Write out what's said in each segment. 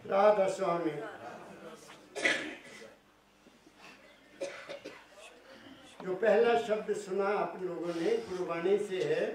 राधा स्वामी। जो पहला शब्द सुना आप लोगों ने गुरुवाणी से है,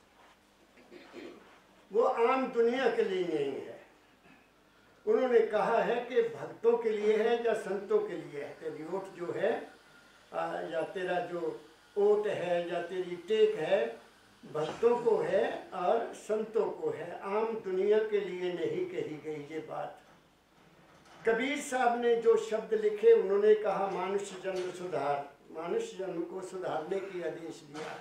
वो आम दुनिया के लिए नहीं है। उन्होंने कहा है कि भक्तों के लिए है या संतों के लिए है। तेरी ओट जो है या तेरा जो ओट है या तेरी टेक है, भक्तों को है और संतों को है, आम दुनिया के लिए नहीं कही गई ये बात। कबीर साहब ने जो शब्द लिखे, उन्होंने कहा मनुष्य जन्म सुधार, मनुष्य जन्म को सुधारने की आदेश दिया।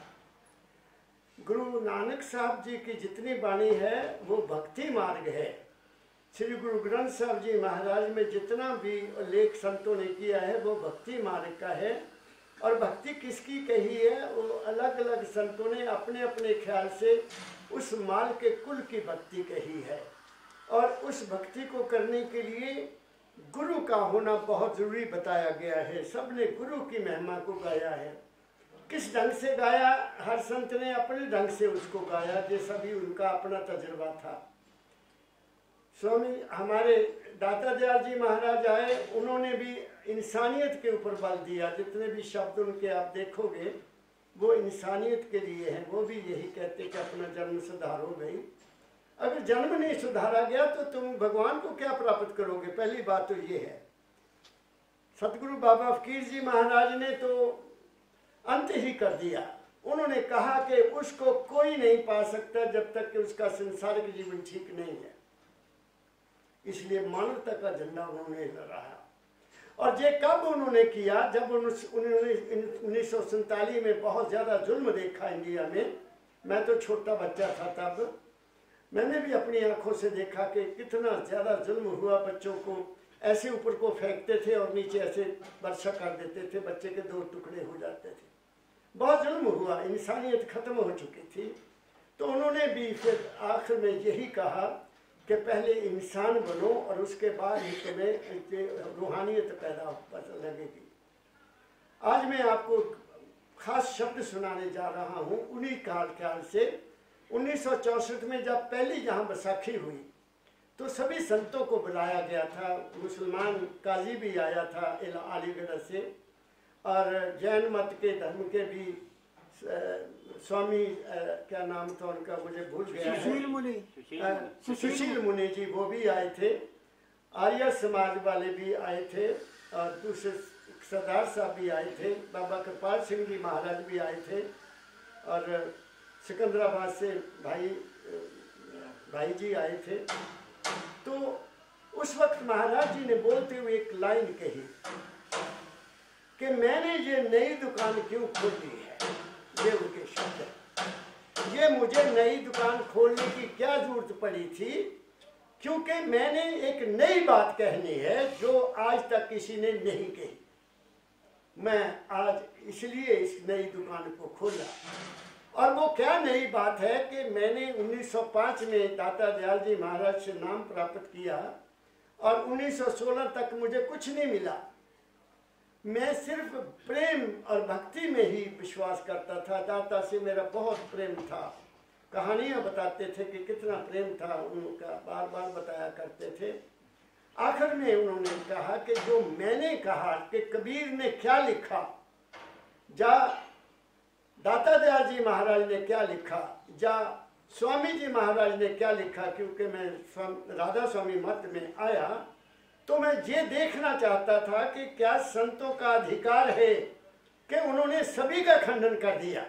गुरु नानक साहब जी की जितनी वाणी है वो भक्ति मार्ग है। श्री गुरु ग्रंथ साहब जी महाराज में जितना भी लेख संतों ने किया है वो भक्ति मार्ग का है। और भक्ति किसकी कही है, वो अलग अलग संतों ने अपने अपने ख्याल से उस माल के कुल की भक्ति कही है। और उस भक्ति को करने के लिए गुरु का होना बहुत जरूरी बताया गया है। सबने गुरु की महिमा को गाया है। किस ढंग से गाया, हर संत ने अपने ढंग से उसको गाया, जैसा भी उनका अपना तजुर्बा था। स्वामी हमारे दाता दयाल जी महाराज आए, उन्होंने भी इंसानियत के ऊपर बल दिया। जितने भी शब्द उनके आप देखोगे वो इंसानियत के लिए हैं। वो भी यही कहते कि अपना जन्म सुधारो भाई। अगर जन्म नहीं सुधारा गया तो तुम भगवान को क्या प्राप्त करोगे? पहली बात तो ये है। सतगुरु बाबा फकीर जी महाराज ने तो अंत ही कर दिया। उन्होंने कहा कि उसको कोई नहीं पा सकता जब तक कि उसका संसारिक जीवन ठीक नहीं है। इसलिए मानवता का झंडा उन्होंने लहराया। और ये कब उन्होंने किया? जब उन्होंने 1947 में बहुत ज़्यादा जुल्म देखा इंडिया में। मैं तो छोटा बच्चा था तब। मैंने भी अपनी आंखों से देखा कि कितना ज़्यादा जुल्म हुआ। बच्चों को ऐसे ऊपर को फेंकते थे और नीचे ऐसे वर्षा कर देते थे, बच्चे के 2 टुकड़े हो जाते थे। बहुत जुल्म हुआ, इंसानियत खत्म हो चुकी थी। तो उन्होंने भी फिर आखिर में यही कहा कि पहले इंसान बनो और उसके बाद ही तुम्हें रूहानियत पैदा लगेगी। आज मैं आपको खास शब्द सुनाने जा रहा हूँ उन्हीं ख्याल से। 1964 में जब पहली जहाँ बैसाखी हुई तो सभी संतों को बुलाया गया था। मुसलमान काजी भी आया था अलीगढ़ से, और जैन मत के धर्म के भी स्वामी क्या नाम था उनका, मुझे भूल गया, सुशील मुनि जी, वो भी आए थे। आर्य समाज वाले भी आए थे और दूसरे सरदार साहब भी आए थे। बाबा कृपाल सिंह जी महाराज भी आए थे और सिकंदराबाद से भाई जी आए थे। तो उस वक्त महाराज जी ने बोलते हुए एक लाइन कही कि मैंने ये नई दुकान क्यों खोली है। ये उनके शब्द है। ये मुझे नई दुकान खोलने की क्या जरूरत पड़ी थी? क्योंकि मैंने एक नई बात कहनी है जो आज तक किसी ने नहीं कही। मैं आज इसलिए इस नई दुकान को खोला। और वो क्या नई बात है कि मैंने 1905 में दाता दयाल जी महाराज से नाम प्राप्त किया और 1916 तक मुझे कुछ नहीं मिला। मैं सिर्फ प्रेम और भक्ति में ही विश्वास करता था। दाता से मेरा बहुत प्रेम था। कहानियाँ बताते थे कि कितना प्रेम था उनका, बार बार बताया करते थे। आखिर में उन्होंने कहा कि जो मैंने कहा कि कबीर ने क्या लिखा, जा दाता दयाल जी महाराज ने क्या लिखा, जा स्वामी जी महाराज ने क्या लिखा। क्योंकि मैं राधा स्वामी मत में आया तो मैं ये देखना चाहता था कि क्या संतों का अधिकार है कि उन्होंने सभी का खंडन कर दिया,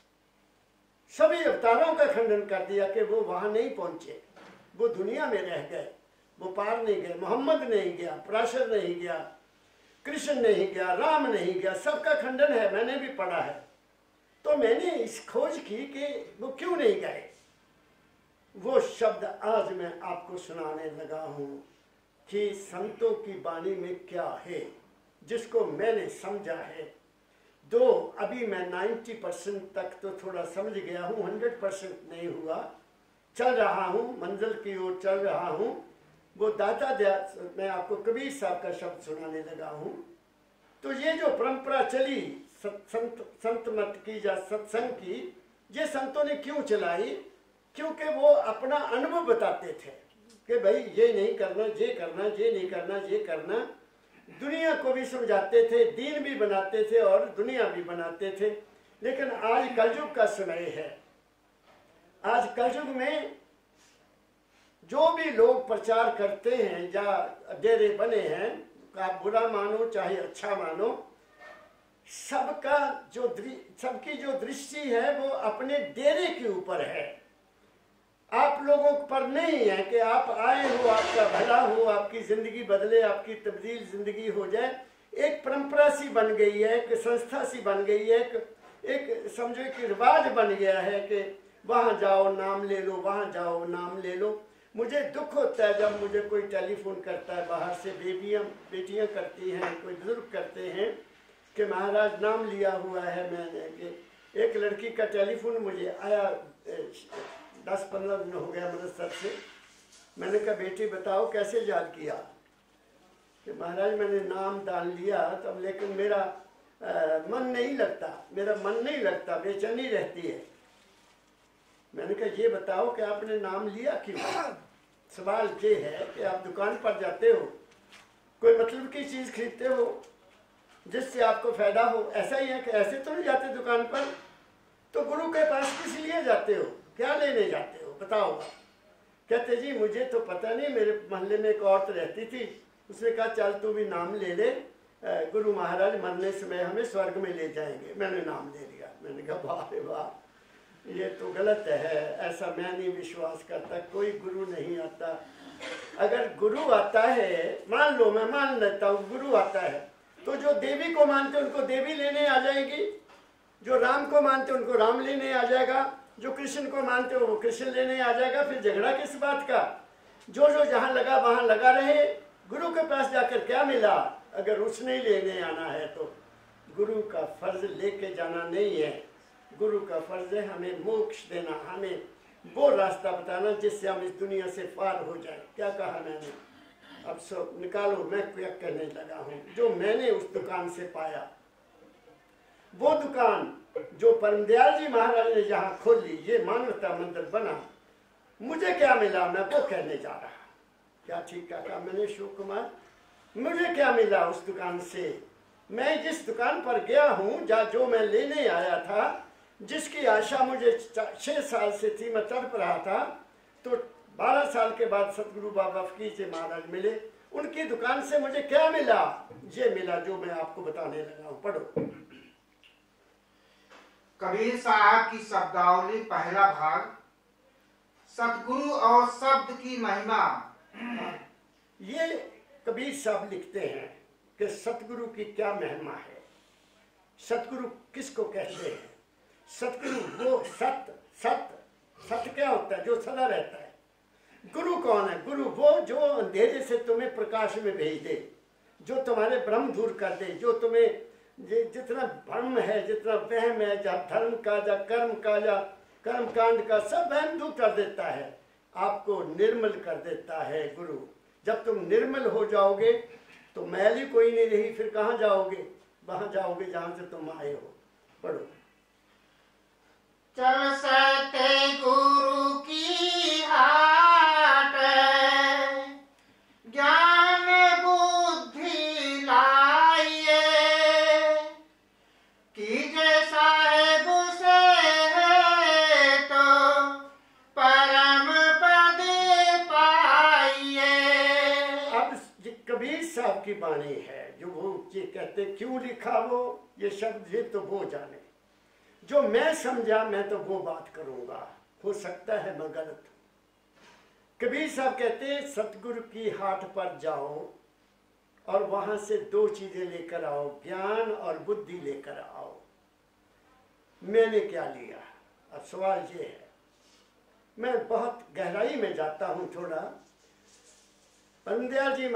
सभी अवतारों का खंडन कर दिया कि वो वहां नहीं पहुंचे, वो दुनिया में रह गए, वो पार नहीं गए। मोहम्मद नहीं गया, पराशर नहीं गया, कृष्ण नहीं गया, राम नहीं गया, सबका खंडन है। मैंने भी पढ़ा है। तो मैंने इस खोज की कि वो क्यों नहीं गए। वो शब्द आज मैं आपको सुनाने लगा हूं कि संतों की वाणी में क्या है, जिसको मैंने समझा है। दो अभी मैं 90% तक तो थोड़ा समझ गया हूँ, 100% नहीं हुआ, चल रहा हूँ, मंजिल की ओर चल रहा हूँ। वो दाता दयाल, मैं आपको कबीर साहब का शब्द सुनाने लगा हूँ। तो ये जो परंपरा चली संत मत की या सत्संग की, ये संतों ने क्यों चलाई? क्योंकि वो अपना अनुभव बताते थे। कि भाई ये नहीं करना, ये करना, ये नहीं करना, ये करना। दुनिया को भी समझाते थे, दीन भी बनाते थे और दुनिया भी बनाते थे। लेकिन आज कलयुग का समय है। आज कलयुग में जो भी लोग प्रचार करते हैं या डेरे बने हैं, आप बुरा मानो चाहे अच्छा मानो, सबकी जो दृष्टि है वो अपने डेरे के ऊपर है, आप लोगों पर नहीं है कि आप आए हो, आपका भला हो, आपकी जिंदगी बदले, आपकी तब्दील जिंदगी हो जाए। एक परंपरा सी बन गई है, एक संस्था सी बन गई है, एक समझो कि रिवाज बन गया है कि वहाँ जाओ नाम ले लो, वहाँ जाओ नाम ले लो। मुझे दुख होता है जब मुझे कोई टेलीफोन करता है, बाहर से बेटियां करती हैं, कोई बुजुर्ग करते हैं कि महाराज नाम लिया हुआ है मैंने। कि एक लड़की का टेलीफोन मुझे आया, 10-15 दिन हो गया अमृतसर से। मैंने कहा बेटी बताओ कैसे याद किया? कि महाराज मैंने नाम डाल लिया तब, लेकिन मेरा मन नहीं लगता, मेरा मन नहीं लगता, बेचैनी रहती है। मैंने कहा ये बताओ कि आपने नाम लिया क्यों? सवाल ये है कि आप दुकान पर जाते हो, कोई मतलब की चीज़ खरीदते हो जिससे आपको फायदा हो, ऐसा ही है कि ऐसे तो नहीं जाते दुकान पर। तो गुरु के पास किस लिए जाते हो, क्या लेने जाते हो बताओ? कहते जी मुझे तो पता नहीं, मेरे मोहल्ले में एक औरत रहती थी, उसने कहा चल तू भी नाम ले ले, गुरु महाराज मरने समय हमें स्वर्ग में ले जाएंगे। मैंने नाम ले लिया। मैंने कहा वाह रे वाह, ये तो गलत है, ऐसा मैं नहीं विश्वास करता, कोई गुरु नहीं आता। अगर गुरु आता है, मान लो मैं मान लेता हूँ गुरु आता है, तो जो देवी को मानते उनको देवी लेने आ जाएगी, जो राम को मानते उनको राम लेने आ जाएगा, जो कृष्ण को मानते हो वो कृष्ण लेने आ जाएगा। फिर झगड़ा किस बात का? जो जो जहाँ लगा वहाँ लगा रहे। गुरु के पास जाकर क्या मिला? अगर उसने लेने आना है तो गुरु का फर्ज लेके जाना नहीं है। गुरु का फर्ज है हमें मोक्ष देना, हमें वो रास्ता बताना जिससे हम इस दुनिया से पार हो जाए। क्या कहा मैंने? अब सब निकालो, मैं क्या कहने लगा हूँ। जो मैंने उस दुकान से पाया, वो दुकान जो परमदयाल जी महाराज ने जहाँ खोली, ये मानवता मंदिर बना, मुझे क्या मिला मैं वो कहने जा रहा। क्या ठीक कहा मैंने शिव कुमार? मुझे क्या मिला उस दुकान से? मैं जिस दुकान पर गया हूँ, जो मैं लेने आया था, जिसकी आशा मुझे 6 साल से थी, मैं तड़प रहा था, तो 12 साल के बाद सतगुरु बाबा फकीर जी महाराज मिले। उनकी दुकान से मुझे क्या मिला? ये मिला जो मैं आपको बताने लगा हूँ। पढ़ो। कबीर साहब की शब्दावली, पहला भाग, सतगुरु और शब्द की महिमा। ये कबीर साहब लिखते हैं कि सतगुरु की क्या महिमा है। सतगुरु किसको कहते हैं? सतगुरु वो सत्य क्या होता है? जो सदा रहता है। गुरु कौन है? गुरु वो जो अंधेरे से तुम्हें प्रकाश में भेज दे, जो तुम्हारे भ्रम दूर कर दे, जो तुम्हें जितना भ्रम है, जितना वहम है, या धर्म का या कर्म का या कर्म कांड का, सब वहम दूर कर देता है, आपको निर्मल कर देता है गुरु। जब तुम निर्मल हो जाओगे तो मैल ही कोई नहीं रही, फिर कहाँ जाओगे? वहां जाओगे जहां से तुम आए हो। पढ़ो। चल सत्य गुरु की हाट, ज्ञान बुद्धि लाइए, कीजे साहेब से है तो परम पद पाइए। अब कबीर साहब की बाणी है, जो वो ये कहते, क्यों लिखा वो ये शब्द, ये तो वो जाने। जो मैं समझा मैं तो वो बात करूंगा, हो सकता है मैं गलत हूं। कबीर साहब कहते सतगुरु की हाट पर जाओ और वहां से 2 चीजें लेकर आओ, ज्ञान और बुद्धि लेकर आओ। मैंने क्या लिया? अब सवाल ये है, मैं बहुत गहराई में जाता हूं थोड़ा। परमदयाल जी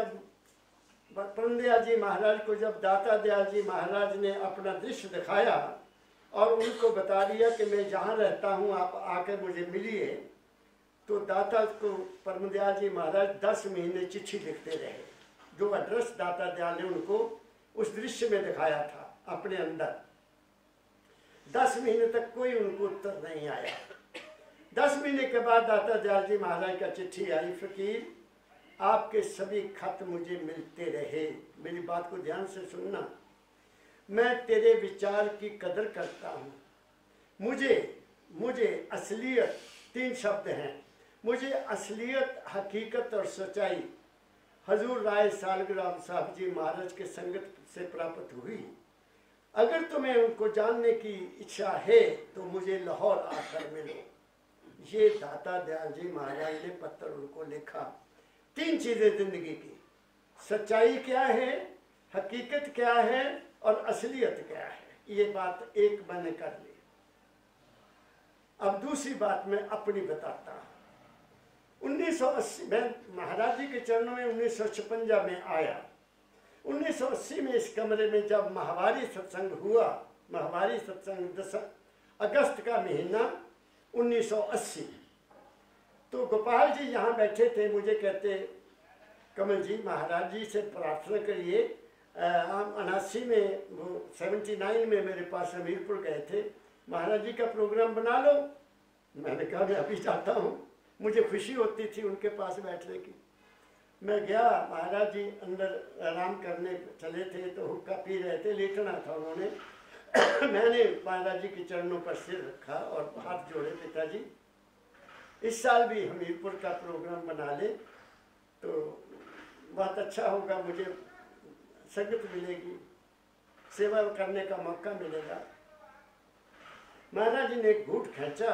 महाराज को जब दाता दयाल जी महाराज ने अपना दृश्य दिखाया और उनको बता दिया कि मैं जहाँ रहता हूँ, आप आकर मुझे मिलिए, तो दाता को परमदयाल जी महाराज 10 महीने चिट्ठी लिखते रहे। जो एड्रेस दाता दयाल ने उनको उस दृश्य में दिखाया था अपने अंदर, 10 महीने तक कोई उनको उत्तर नहीं आया। 10 महीने के बाद दाता दयाल जी महाराज का चिट्ठी आई, फकीर आपके सभी खत मुझे मिलते रहे। मेरी बात को ध्यान से सुनना, मैं तेरे विचार की कदर करता हूँ। मुझे असलियत, 3 शब्द हैं, मुझे असलियत, हकीकत और सच्चाई हजूर राय सालग्राम साहब जी महाराज के संगत से प्राप्त हुई। अगर तुम्हें उनको जानने की इच्छा है तो मुझे लाहौर आकर मिलो। ये दाता दयाल जी महाराज ने पत्र उनको लिखा। 3 चीजें जिंदगी की, सच्चाई क्या है, हकीकत क्या है और असलियत क्या है। ये बात एक मैंने कर ली। अब दूसरी बात मैं अपनी बताता हूँ। 1980 में महाराज जी के चरणों में 1956 में आया। 1980 में इस कमरे में जब माहवारी सत्संग हुआ, माहवारी सत्संग 10 अगस्त का महीना 1980, तो गोपाल जी यहाँ बैठे थे। मुझे कहते, कमल जी महाराज जी से प्रार्थना करिए। हम 79 में, वो 79 में मेरे पास हमीरपुर गए थे, महाराज जी का प्रोग्राम बना लो। मैंने कहा मैं अभी जाता हूँ। मुझे खुशी होती थी उनके पास बैठने की। मैं गया, महाराज जी अंदर आराम करने चले थे तो हुक्का पी रहे थे, लेटना था उन्होंने। मैंने महाराज जी के चरणों पर सिर रखा और हाथ जोड़े, पिताजी इस साल भी हमीरपुर का प्रोग्राम बना ले तो बहुत अच्छा होगा, मुझे संगत मिलेगी, सेवा करने का मौका मिलेगा। महाराज जी ने एक घूंट खींचा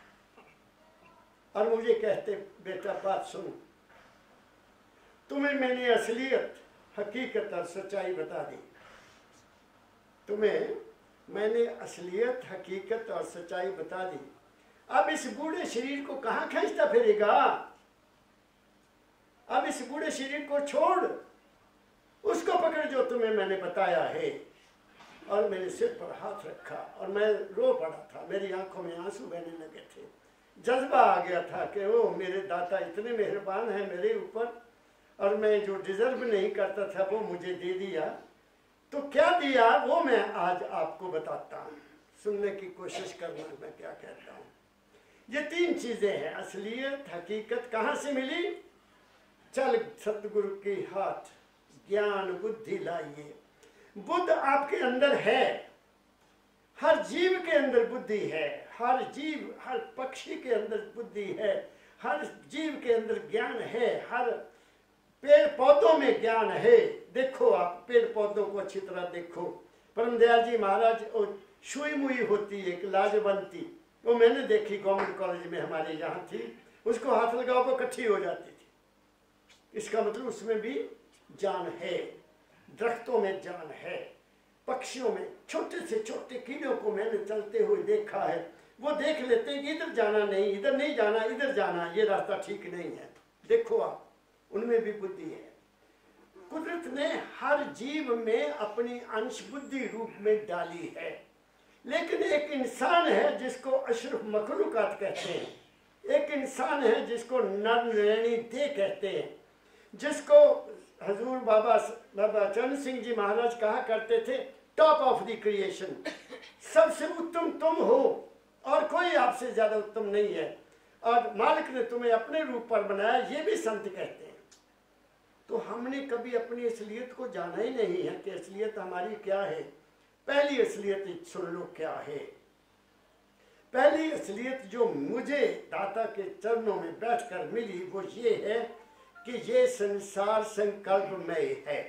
और मुझे कहते, बेटा बात सुनो, तुम्हें मैंने असलियत, हकीकत और सच्चाई बता दी। तुम्हें मैंने असलियत, हकीकत और सच्चाई बता दी। अब इस बूढ़े शरीर को कहाँ खींचता फिरेगा? अब इस बूढ़े शरीर को छोड़, उसको पकड़ जो तुम्हें मैंने बताया है। और मेरे सिर पर हाथ रखा और मैं रो पड़ा था, मेरी आंखों में आंसू बहने लगे थे। जज्बा आ गया था कि वो मेरे दाता इतने मेहरबान हैं मेरे ऊपर, और मैं जो डिजर्व नहीं करता था वो मुझे दे दिया। तो क्या दिया वो मैं आज आपको बताता हूँ, सुनने की कोशिश करना मैं क्या कहता हूँ। ये 3 चीजें हैं, असलियत, हकीकत कहाँ से मिली? चल सतगुरु की हाथ, ज्ञान बुद्धि लाइए। बुद्ध आपके अंदर है, हर जीव के अंदर बुद्धि है, हर जीव, हर पक्षी के अंदर बुद्धि है, हर जीव के अंदर ज्ञान है, हर पेड़ पौधों में ज्ञान है। देखो आप पेड़ पौधों को अच्छी तरह देखो। परम दयाल जी महाराज सुई मुई होती है एक लाजवंती, वो मैंने देखी गवर्नमेंट कॉलेज में हमारे यहाँ थी, उसको हाथ लगाओ वो इकट्ठी हो जाती थी। इसका मतलब उसमें भी जान है, दरख्तों में जान है, पक्षियों में, छोटे से छोटे कीड़ों को मैंने चलते हुए देखा है। वो देख लेते हैं कि इधर जाना नहीं, इधर नहीं जाना, इधर जाना, ये रास्ता ठीक नहीं है। देखो आप, उनमें भी बुद्धि है। कुदरत ने हर जीव में अपनी अंश बुद्धि रूप में डाली है। लेकिन एक इंसान है जिसको अशरफ मखलूकात कहते हैं, एक इंसान है जिसको नरनैनी दे कहते हैं, जिसको हजूर बाबा चरण सिंह जी महाराज कहा करते थे टॉप ऑफ द क्रिएशन, सबसे उत्तम तुम हो और कोई आपसे ज्यादा उत्तम नहीं है, और मालिक ने तुम्हें अपने रूप पर बनाया, ये भी संत कहते हैं। तो हमने कभी अपनी असलियत को जाना ही नहीं है कि असलियत हमारी क्या है। पहली असलियत सुन लो क्या है। पहली असलियत जो मुझे दाता के चरणों में बैठकर मिली वो ये है कि ये संसार संकल्पमय है।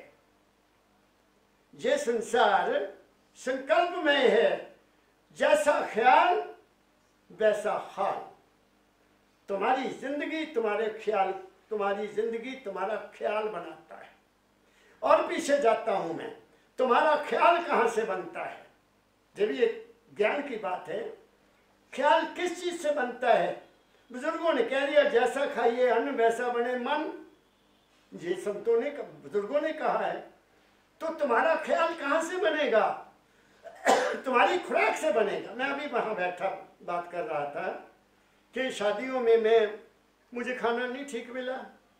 ये संसार संकल्पमय है, जैसा ख्याल वैसा हाल। तुम्हारी जिंदगी तुम्हारे ख्याल, तुम्हारी जिंदगी तुम्हारा ख्याल बनाता है। और पीछे जाता हूं मैं, तुम्हारा ख्याल कहां से बनता है? जब ये ज्ञान की बात है, ख्याल किस चीज से बनता है? बुजुर्गों ने कह दिया जैसा खाइए अन्न वैसा बने मन, ये संतों ने, बुजुर्गों ने कहा है। तो तुम्हारा ख्याल कहां से बनेगा? तुम्हारी खुराक से बनेगा। मैं अभी वहां बैठा बात कर रहा था कि शादियों में मुझे खाना नहीं ठीक मिला,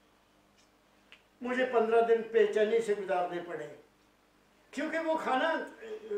मुझे 15 दिन बेचैनी से गुजारने पड़े, क्योंकि वो खाना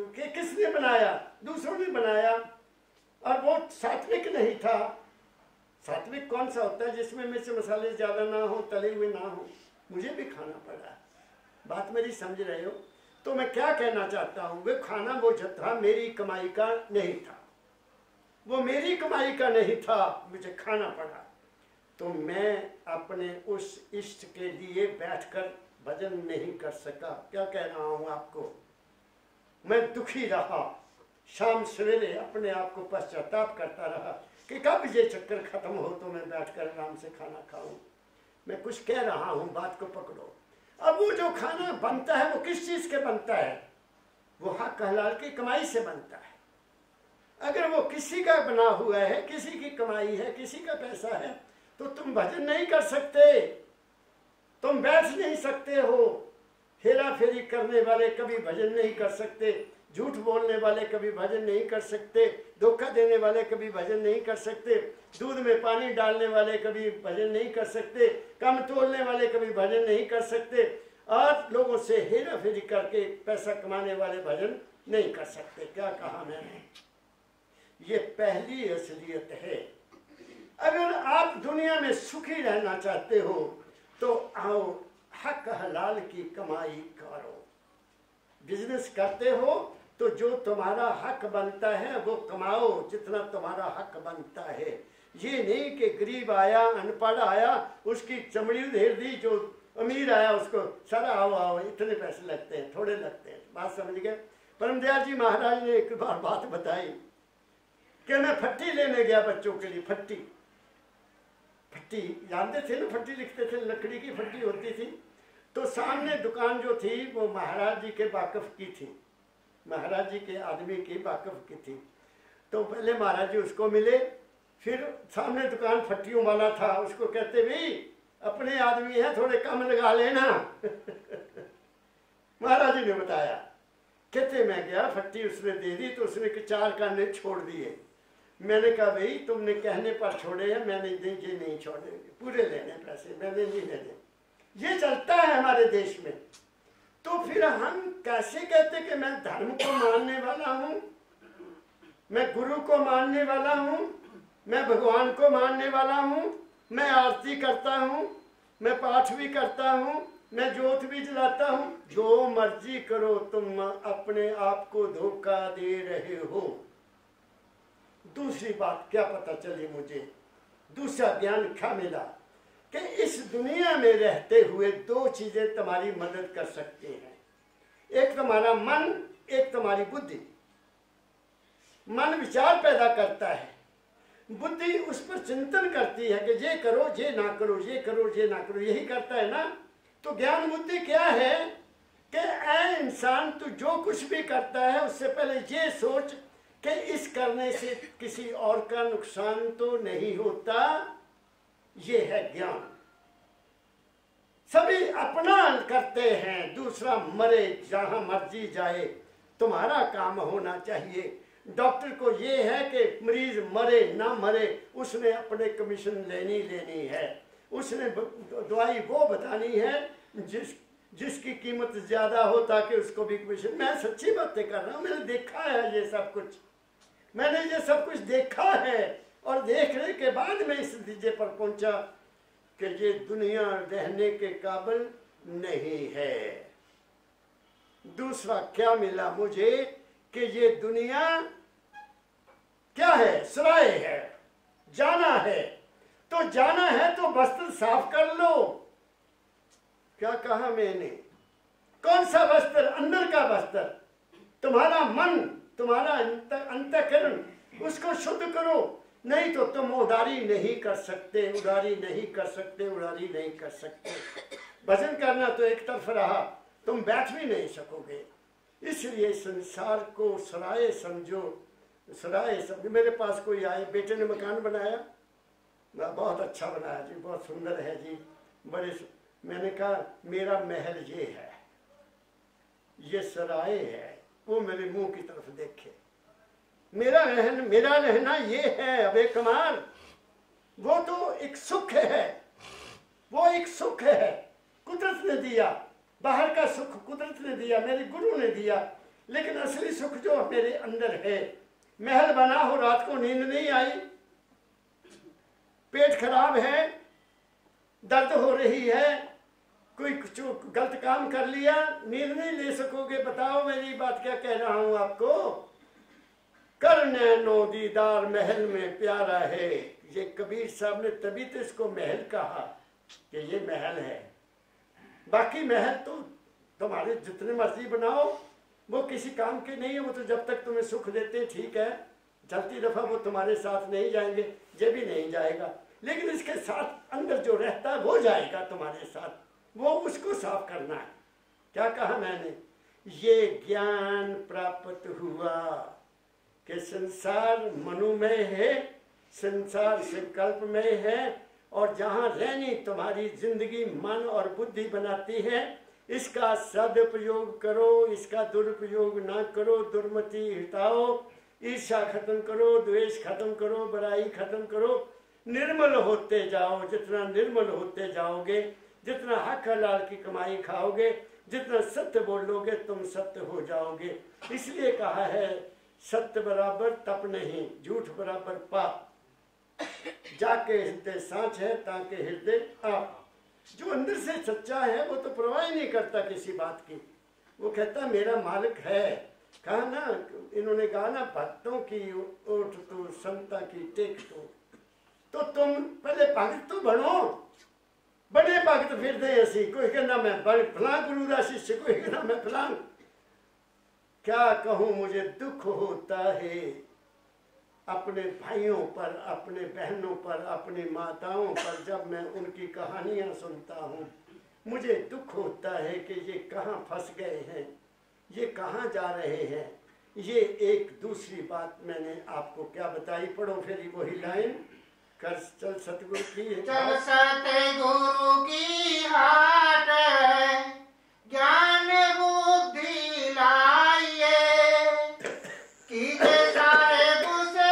किसने बनाया? दूसरों ने बनाया, और वो सात्विक नहीं था, सात्विक कौन सा होता है? जिसमें मिर्च मसाले ज़्यादा ना हो, तले हुए ना हो। मुझे भी खाना पड़ा, बात मेरी समझ रहे हो? तो मैं क्या कहना चाहता हूँ, वे खाना वो जो था मेरी कमाई का नहीं था, वो मेरी कमाई का नहीं था, मुझे खाना पड़ा। तो मैं अपने उस इष्ट के लिए बैठकर भजन नहीं कर सका। क्या कह रहा हूँ आपको, मैं दुखी रहा, शाम सवेरे अपने आप को पश्चाताप करता रहा कि कब ये चक्कर खत्म हो तो मैं बैठकर आराम से खाना खाऊं। मैं कुछ कह रहा हूं, बात को पकड़ो। अब वो जो खाना बनता है वो किस चीज के बनता है? वो हक हलाल की कमाई से बनता है। अगर वो किसी का बना हुआ है, किसी की कमाई है, किसी का पैसा है, तो तुम भजन नहीं कर सकते, तुम बैठ नहीं सकते हो। हेरा फेरी करने वाले कभी भजन नहीं कर सकते, झूठ बोलने वाले कभी भजन नहीं कर सकते, धोखा देने वाले कभी भजन नहीं कर सकते, दूध में पानी डालने वाले कभी भजन नहीं कर सकते, कम तोलने वाले कभी भजन नहीं कर सकते, और लोगों से हेरा फेरी करके पैसा कमाने वाले भजन नहीं कर सकते। क्या कहा मैंने? ये पहली असलियत है। अगर आप दुनिया में सुखी रहना चाहते हो तो आओ हक हलाल की कमाई करो। बिजनेस करते हो तो जो तुम्हारा हक बनता है वो कमाओ, जितना तुम्हारा हक बनता है। ये नहीं कि गरीब आया, अनपढ़ आया, उसकी चमड़ी उधेड़ दी, जो अमीर आया उसको सारा आओ आओ इतने पैसे लगते हैं, थोड़े लगते हैं। बात समझ गए? परमदयाल जी महाराज ने एक बार बात बताई कि मैं फट्टी लेने गया बच्चों के लिए। फट्टी जानते थे ना, फट्टी लिखते थे, लकड़ी की फट्टी होती थी। तो सामने दुकान जो थी वो महाराज जी के वाकफ की थी, महाराज जी के आदमी की वाकफ की थी। तो पहले महाराज जी उसको मिले, फिर सामने दुकान फट्टियों वाला था, उसको कहते भाई अपने आदमी है, थोड़े कम लगा लेना। महाराज जी ने बताया, कहते मैं गया, फट्टी उसने दे दी तो उसने 4 काने छोड़ दिए। मैंने कहा भाई तुमने कहने पर छोड़े हैं, मैंने ये नहीं छोड़े, पूरे लेने पैसे, मैंने नहीं लेने। ये चलता है हमारे देश में। तो फिर हम कैसे कहते कि मैं धर्म को मानने वाला हूँ, मैं गुरु को मानने वाला हूँ, मैं भगवान को मानने वाला हूँ, मैं आरती करता हूँ, मैं पाठ भी करता हूँ, मैं जोत भी जलाता हूँ। जो मर्जी करो, तुम अपने आप को धोखा दे रहे हो। दूसरी बात क्या पता चली मुझे, दूसरा ज्ञान क्या मिला कि इस दुनिया में रहते हुए 2 चीजें तुम्हारी मदद कर सकती हैं। एक तुम्हारा मन, एक तुम्हारी बुद्धि। मन विचार पैदा करता है, बुद्धि उस पर चिंतन करती है कि ये करो, ये ना करो, ये करो, ये ना करो, यही करता है ना। तो ज्ञान बुद्धि क्या है कि ऐ इंसान, तू जो कुछ भी करता है उससे पहले ये सोच कि इस करने से किसी और का नुकसान तो नहीं होता। ये है ज्ञान। सभी अपना करते हैं, दूसरा मरे जहां मर्जी जाए, तुम्हारा काम होना चाहिए। डॉक्टर को ये है कि मरीज मरे ना मरे, उसने अपने कमीशन लेनी है, उसने दवाई वो बतानी है जिसकी कीमत ज्यादा हो ताकि उसको भी कमीशन। मैं सच्ची बातें कर रहा हूँ, मैंने देखा है ये सब कुछ, मैंने ये सब कुछ देखा है, और देखने के बाद मैं इस नतीजे पर पहुंचा कि ये दुनिया रहने के काबिल नहीं है। दूसरा क्या मिला मुझे कि ये दुनिया क्या है? सराय है, जाना है। तो जाना है तो वस्त्र साफ कर लो। क्या कहा मैंने? कौन सा वस्त्र? अंदर का वस्त्र, तुम्हारा मन, तुम्हारा अंतःकरण, उसको शुद्ध करो। नहीं तो तुम उडारी नहीं कर सकते, उडारी नहीं कर सकते, उडारी नहीं कर सकते। भजन करना तो एक तरफ रहा, तुम बैठ भी नहीं सकोगे। इसलिए संसार को सराय समझो, सराय समझो। मेरे पास कोई आए, बेटे ने मकान बनाया, बहुत अच्छा बनाया जी, बहुत सुंदर है जी, बड़े। मैंने कहा मेरा महल ये है, ये सराय है। वो मेरे मुंह की तरफ देखे, मेरा रहना ये है। अबे कमाल, वो तो एक सुख है, वो एक सुख है, कुदरत ने दिया। बाहर का सुख कुदरत ने दिया, मेरे गुरु ने दिया, लेकिन असली सुख जो मेरे अंदर है। महल बना हो, रात को नींद नहीं आई पेट खराब है, दर्द हो रही है, कोई गलत काम कर लिया, नींद नहीं ले सकोगे। बताओ मेरी बात क्या कह रहा हूं आपको। करने नो दीदार महल में प्यारा है, ये कबीर साहब ने तभी तो इसको महल कहा कि ये महल है। बाकी महल तो तुम्हारे जितने मर्जी बनाओ, वो किसी काम के नहीं है। वो तो जब तक तुम्हें सुख देते ठीक है, चलती दफा वो तुम्हारे साथ नहीं जाएंगे, ये भी नहीं जाएगा, लेकिन इसके साथ अंदर जो रहता है वो जाएगा तुम्हारे साथ, वो उसको साफ करना है। क्या कहा मैंने? ये ज्ञान प्राप्त हुआ कि संसार मनुमय है, संसार संकल्पमय है, और जहाँ रहनी तुम्हारी जिंदगी मन और बुद्धि बनाती है, इसका सदुपयोग करो, इसका दुरुपयोग ना करो। दुर्मति हटाओ, ईर्ष्या खत्म करो, द्वेष खत्म करो, बुराई खत्म करो, निर्मल होते जाओ। जितना निर्मल होते जाओगे, जितना हक हलाल की कमाई खाओगे, जितना सत्य बोलोगे, तुम सत्य हो जाओगे। इसलिए कहा है सत्य बराबर तप नहीं, झूठ बराबर पाप। जाके हृदय सांच है, ताके हृदय आप। जो अंदर से सच्चा है वो तो परवाह ही नहीं करता किसी बात की। वो कहता मेरा मालिक है। कहा ना, इन्होंने कहा ना, भक्तों की ओट तो संता की टेक तो तुम पहले भगत तो बनो। बड़े भगत फिरते ऐसी, कोई कहना मैं फलां गुरु का शिष्य, कोई कहना मैं फलां। क्या कहूँ, मुझे दुख होता है अपने भाइयों पर, अपने बहनों पर, अपनी माताओं पर। जब मैं उनकी कहानियां सुनता हूँ मुझे दुख होता है कि ये कहाँ फंस गए हैं, ये कहाँ जा रहे हैं। ये एक दूसरी बात मैंने आपको क्या बताई, पढ़ो फिर वही लाइन। कर चल सतगुरु की, चल सतगुरु की हाट, ज्ञान बुद्धि लाइए, कीजे साहेब से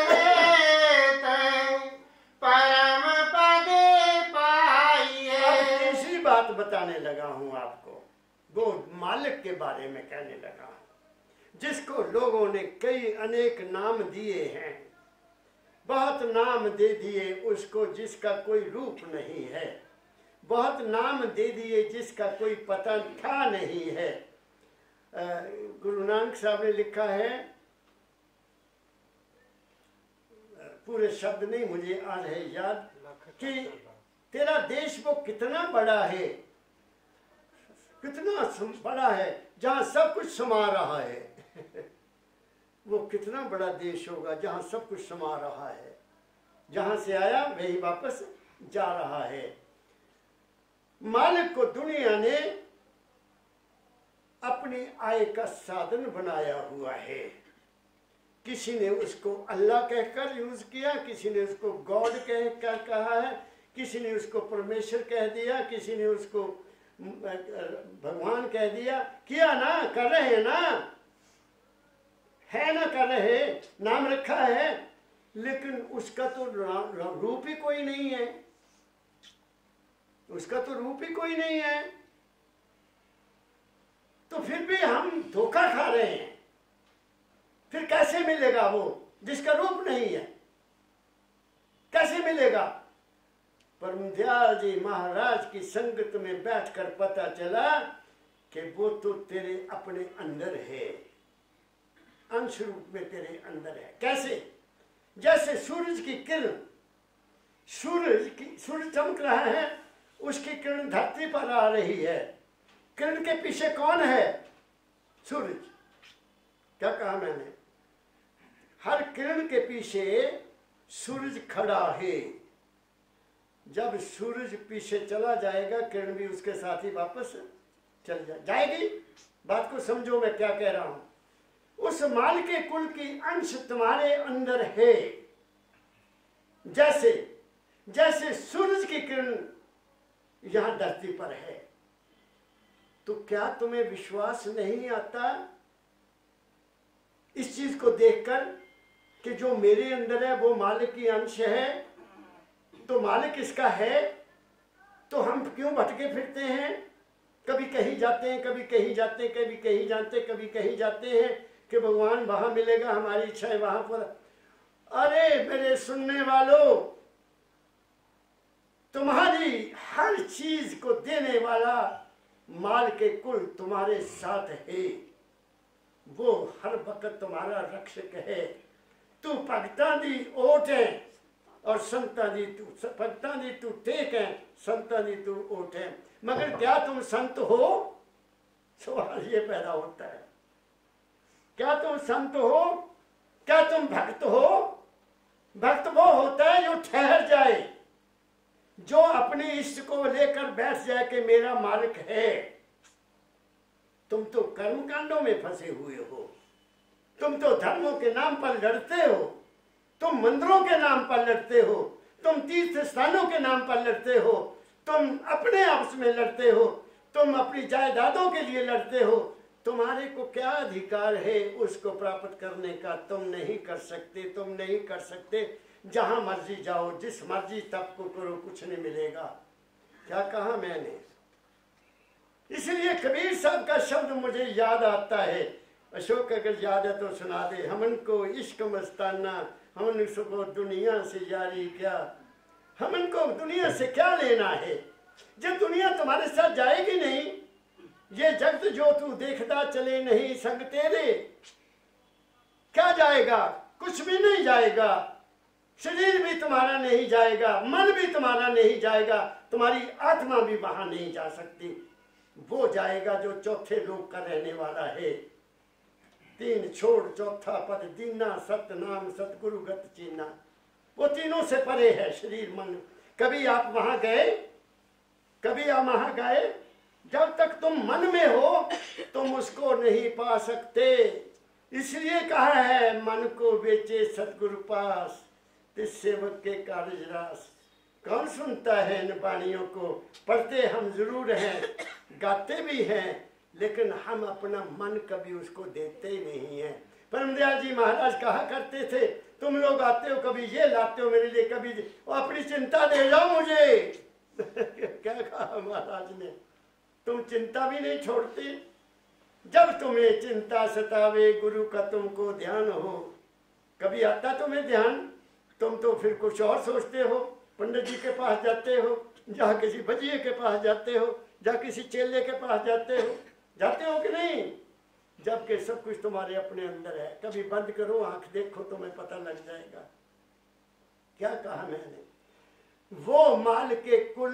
परम पद पाइए। अब तीसरी बात बताने लगा हूँ आपको, वो मालिक के बारे में कहने लगा हूँ, जिसको लोगों ने कई अनेक नाम दिए हैं, बहुत नाम दे दिए उसको जिसका कोई रूप नहीं है, बहुत नाम दे दिए जिसका कोई पता था नहीं है। गुरु नानक साहब ने लिखा है, पूरे शब्द नहीं मुझे आज है याद, कि तेरा देश वो कितना बड़ा है, कितना बड़ा है, जहाँ सब कुछ समा रहा है। वो कितना बड़ा देश होगा जहाँ सब कुछ समा रहा है, जहाँ से आया वही वापस जा रहा है। मालिक को दुनिया ने अपनी आय का साधन बनाया हुआ है। किसी ने उसको अल्लाह कहकर यूज किया, किसी ने उसको गॉड कहकर कहा है, किसी ने उसको परमेश्वर कह दिया, किसी ने उसको भगवान कह दिया। किया ना, कर रहे हैं ना, है ना, कर रहे, नाम रखा है, लेकिन उसका तो रूप ही कोई नहीं है, उसका तो रूप ही कोई नहीं है। तो फिर भी हम धोखा खा रहे हैं। फिर कैसे मिलेगा वो जिसका रूप नहीं है, कैसे मिलेगा? परमदयाल जी महाराज की संगत में बैठकर पता चला कि वो तो तेरे अपने अंदर है, अंश रूप में तेरे अंदर है। कैसे? जैसे सूरज की किरण, सूरज चमक रहा है, उसकी किरण धरती पर आ रही है, किरण के पीछे कौन है? सूरज। क्या कहा मैंने? हर किरण के पीछे सूरज खड़ा है। जब सूरज पीछे चला जाएगा, किरण भी उसके साथ ही वापस चल जाएगी। बात को समझो मैं क्या कह रहा हूं। उस माल के कुल की अंश तुम्हारे अंदर है। जैसे जैसे सूरज की किरण यहां धरती पर है, तो क्या तुम्हें विश्वास नहीं आता इस चीज को देखकर कि जो मेरे अंदर है वो मालिक की अंश है? तो मालिक इसका है, तो हम क्यों भटके फिरते हैं? कभी कहीं जाते हैं, कभी कहीं जाते हैं, कभी कहीं जाते, कभी कहीं जाते हैं कि भगवान वहां मिलेगा, हमारी इच्छा है वहां पर। अरे मेरे सुनने वालों, तुम्हारी हर चीज को देने वाला माल के कुल तुम्हारे साथ है, वो हर वक्त तुम्हारा रक्षक है। तू भगतां दी ओट है और संतां दी तू भगतां दी तू टेक है, संतां दी तू ओट है। मगर क्या तुम संत हो? सवाल ये पैदा होता है, क्या तुम संत हो? क्या तुम भक्त हो? भक्त वो होता है जो ठहर जाए, जो अपने इष्ट को लेकर बैठ जाए कि मेरा मालिक है। तुम तो कर्म कांडों में फंसे हुए हो, तुम तो धर्मों के नाम पर लड़ते हो, तुम मंदिरों के नाम पर लड़ते हो, तुम तीर्थ स्थानों के नाम पर लड़ते हो, तुम अपने आपस में लड़ते हो, तुम अपनी जायदादों के लिए लड़ते हो। तुम्हारे को क्या अधिकार है उसको प्राप्त करने का? तुम नहीं कर सकते, तुम नहीं कर सकते। जहां मर्जी जाओ, जिस मर्जी तप को करो, कुछ नहीं मिलेगा। क्या कहा मैंने? इसलिए कबीर साहब का शब्द मुझे याद आता है। अशोक अगर याद है तो सुना दे। हमन को इश्क मस्ताना, हमन को दुनिया से यारी क्या, हमन को दुनिया से क्या लेना है? जब दुनिया तुम्हारे साथ जाएगी नहीं, ये जगत जो तू देखता चले नहीं संग तेरे, क्या जाएगा? कुछ भी नहीं जाएगा। शरीर भी तुम्हारा नहीं जाएगा, मन भी तुम्हारा नहीं जाएगा, तुम्हारी आत्मा भी वहां नहीं जा सकती। वो जाएगा जो चौथे लोक का रहने वाला है। तीन छोड़ चौथा पद दीना, सत्य नाम सतगुरु गत चीना। वो तीनों से परे है शरीर मन। कभी आप वहां गए? कभी आप वहां गए? जब तक तुम मन में हो तुम उसको नहीं पा सकते। इसलिए कहा है मन को बेचे सतगुरु पास, तिस सेवक के कार्य रास। कौन सुनता है इन वाणियों को? पढ़ते हम जरूर हैं, गाते भी हैं, लेकिन हम अपना मन कभी उसको देते ही नहीं है। परमदयाल जी महाराज कहा करते थे, तुम लोग आते हो, कभी ये लाते हो मेरे लिए, कभी अपनी चिंता दे जाओ मुझे। क्या कहा महाराज ने? तुम चिंता भी नहीं छोड़ते। जब तुम्हें चिंता सतावे गुरु का तुमको ध्यान हो। कभी आता तुम्हें ध्यान? तुम तो फिर कुछ और सोचते हो। पंडित जी के पास जाते हो, जहाँ किसी भजिए के पास जाते हो, जहाँ किसी चेले के पास जाते हो कि नहीं? जबकि सब कुछ तुम्हारे अपने अंदर है। कभी बंद करो आंख, देखो तुम्हें पता लग जाएगा। क्या कहा मैंने? वो माल के कुल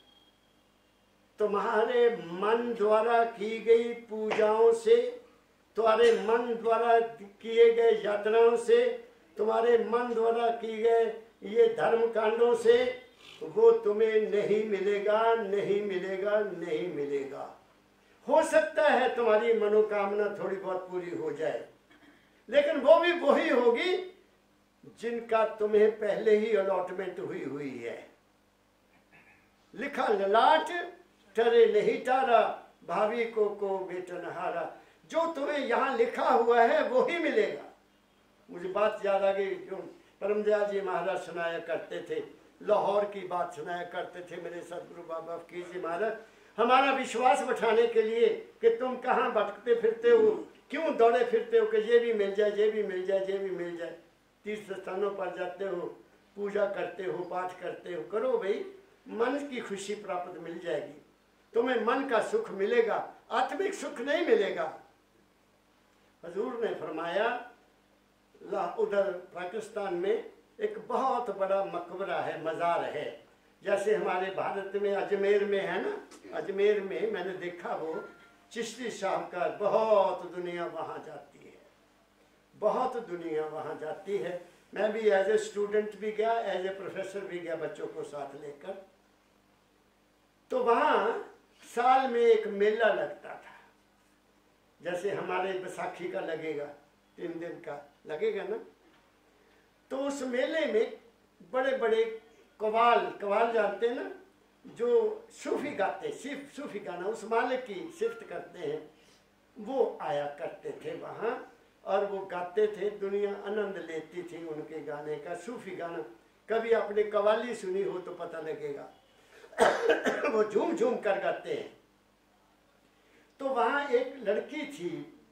तुम्हारे मन द्वारा की गई पूजाओं से, तुम्हारे मन द्वारा किए गए यात्राओं से, तुम्हारे मन द्वारा की गए ये धर्म कांडों से, वो तुम्हें नहीं मिलेगा, नहीं मिलेगा, नहीं मिलेगा। हो सकता है तुम्हारी मनोकामना थोड़ी बहुत पूरी हो जाए, लेकिन वो भी वही होगी जिनका तुम्हें पहले ही अलॉटमेंट हुई है। लिखा ललाट टरे नहीं टारा, भावी को बेटन हारा। जो तुम्हें यहाँ लिखा हुआ है वो ही मिलेगा। मुझे बात याद आ गई, जो परमदयाल जी महाराज सुनाया करते थे, लाहौर की बात सुनाया करते थे मेरे सतगुरु बाबा फकीर जी महाराज। हमारा विश्वास बैठाने के लिए कि तुम कहाँ भटकते फिरते हो, क्यों दौड़े फिरते हो कि ये भी मिल जाए, ये भी मिल जाए, ये भी मिल जाए। तीर्थ स्थानों पर जाते हो, पूजा करते हो, पाठ करते हो, करो भाई, मन की खुशी प्राप्त मिल जाएगी। तुम्हें मन का सुख मिलेगा, आत्मिक सुख नहीं मिलेगा। हजूर ने फरमाया, उधर पाकिस्तान में एक बहुत बड़ा मकबरा है, मज़ार है, जैसे हमारे भारत में अजमेर में है ना। अजमेर में मैंने देखा, वो चिश्ती साहब का, बहुत दुनिया वहाँ जाती है, बहुत दुनिया वहाँ जाती है। मैं भी एज ए स्टूडेंट भी गया, एज ए प्रोफेसर भी गया, बच्चों को साथ लेकर। तो वहाँ साल में एक मेला लगता था, जैसे हमारे बैसाखी का लगेगा, 3 दिन का लगेगा ना। तो उस मेले में बड़े बड़े कवाल जानते हैं ना, जो सूफी गाते, सिर्फ सूफी गाना उस मालिक की सिफ्त करते हैं, वो आया करते थे वहाँ और वो गाते थे। दुनिया आनंद लेती थी उनके गाने का, सूफी गाना। कभी आपने कवाली सुनी हो तो पता लगेगा। वो झूम झूम कर गाते हैं। तो वहाँ एक लड़की थी,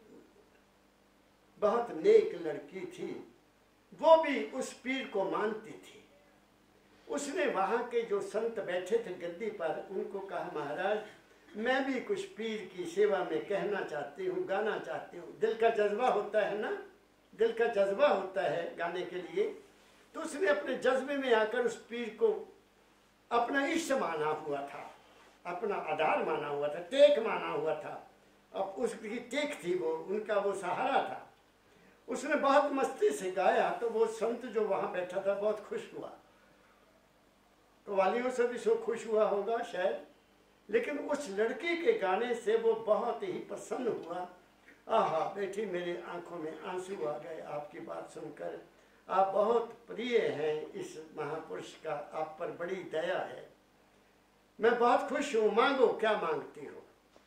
बहुत नेक लड़की थी, वो भी उस पीर को मानती थी। उसने वहाँ के जो संत बैठे थे गद्दी पर, उनको कहा महाराज मैं भी कुछ पीर की सेवा में कहना चाहती हूँ, गाना चाहती हूँ। दिल का जज्बा होता है ना, दिल का जज्बा होता है गाने के लिए। तो उसने अपने जज्बे में आकर उस पीर को अपना इष्ट माना हुआ था, अपना आधार माना हुआ था, टेक माना हुआ था। अब उसकी टेक थी वो, उनका वो सहारा था। उसने बहुत मस्ती से गाया तो वो संत जो वहाँ बैठा था बहुत खुश हुआ। तो वालियों से भी सो खुश हुआ होगा शायद, लेकिन उस लड़की के गाने से वो बहुत ही प्रसन्न हुआ। आहा बेटी, मेरे आंखों में आंसू आ गए आपकी बात सुनकर। आप बहुत प्रिय हैं इस महापुरुष का, आप पर बड़ी दया है, मैं बहुत खुश हूँ। मांगो क्या मांगती हो,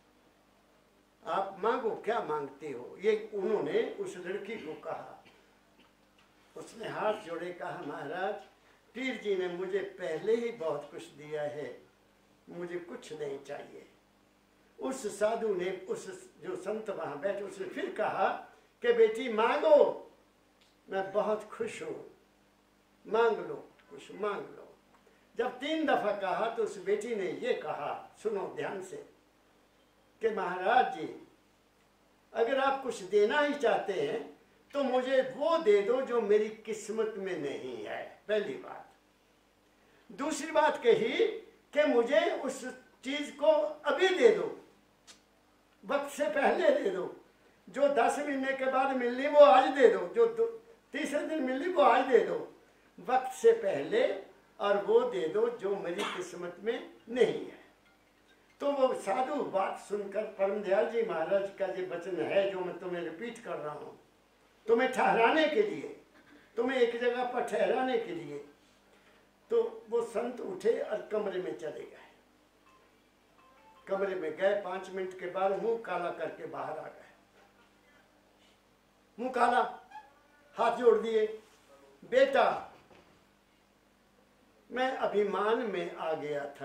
आप मांगो क्या मांगती हो, ये उन्होंने उस लड़की को कहा। उसने हाथ जोड़े, कहा महाराज पीर जी ने मुझे पहले ही बहुत कुछ दिया है, मुझे कुछ नहीं चाहिए। उस साधु ने, उस जो संत वहां बैठे, उसने फिर कहा कि बेटी मांगो, मैं बहुत खुश हूं, मांग लो, कुछ मांग लो। जब 3 दफा कहा तो उस बेटी ने ये कहा, सुनो ध्यान से, कि महाराज जी अगर आप कुछ देना ही चाहते हैं तो मुझे वो दे दो जो मेरी किस्मत में नहीं है, पहली बात। दूसरी बात कही कि मुझे उस चीज को अभी दे दो, वक्त से पहले दे दो। जो 10 महीने के बाद मिलनी वो आज दे दो, जो तीसरे दिन मिलनी वो आज दे दो, वक्त से पहले। और वो दे दो जो मेरी किस्मत में नहीं है। तो वो साधु बात सुनकर, परमदयाल जी महाराज का जो वचन है जो मैं तुम्हें रिपीट कर रहा हूँ, तुम्हें ठहराने के लिए, तुम्हें एक जगह पर ठहराने के लिए, तो वो संत उठे और कमरे में चले गए। कमरे में गए, 5 मिनट के बाद मुंह काला करके बाहर आ गए। मुंह काला, हाथ जोड़ दिए, बेटा मैं अभिमान में आ गया था,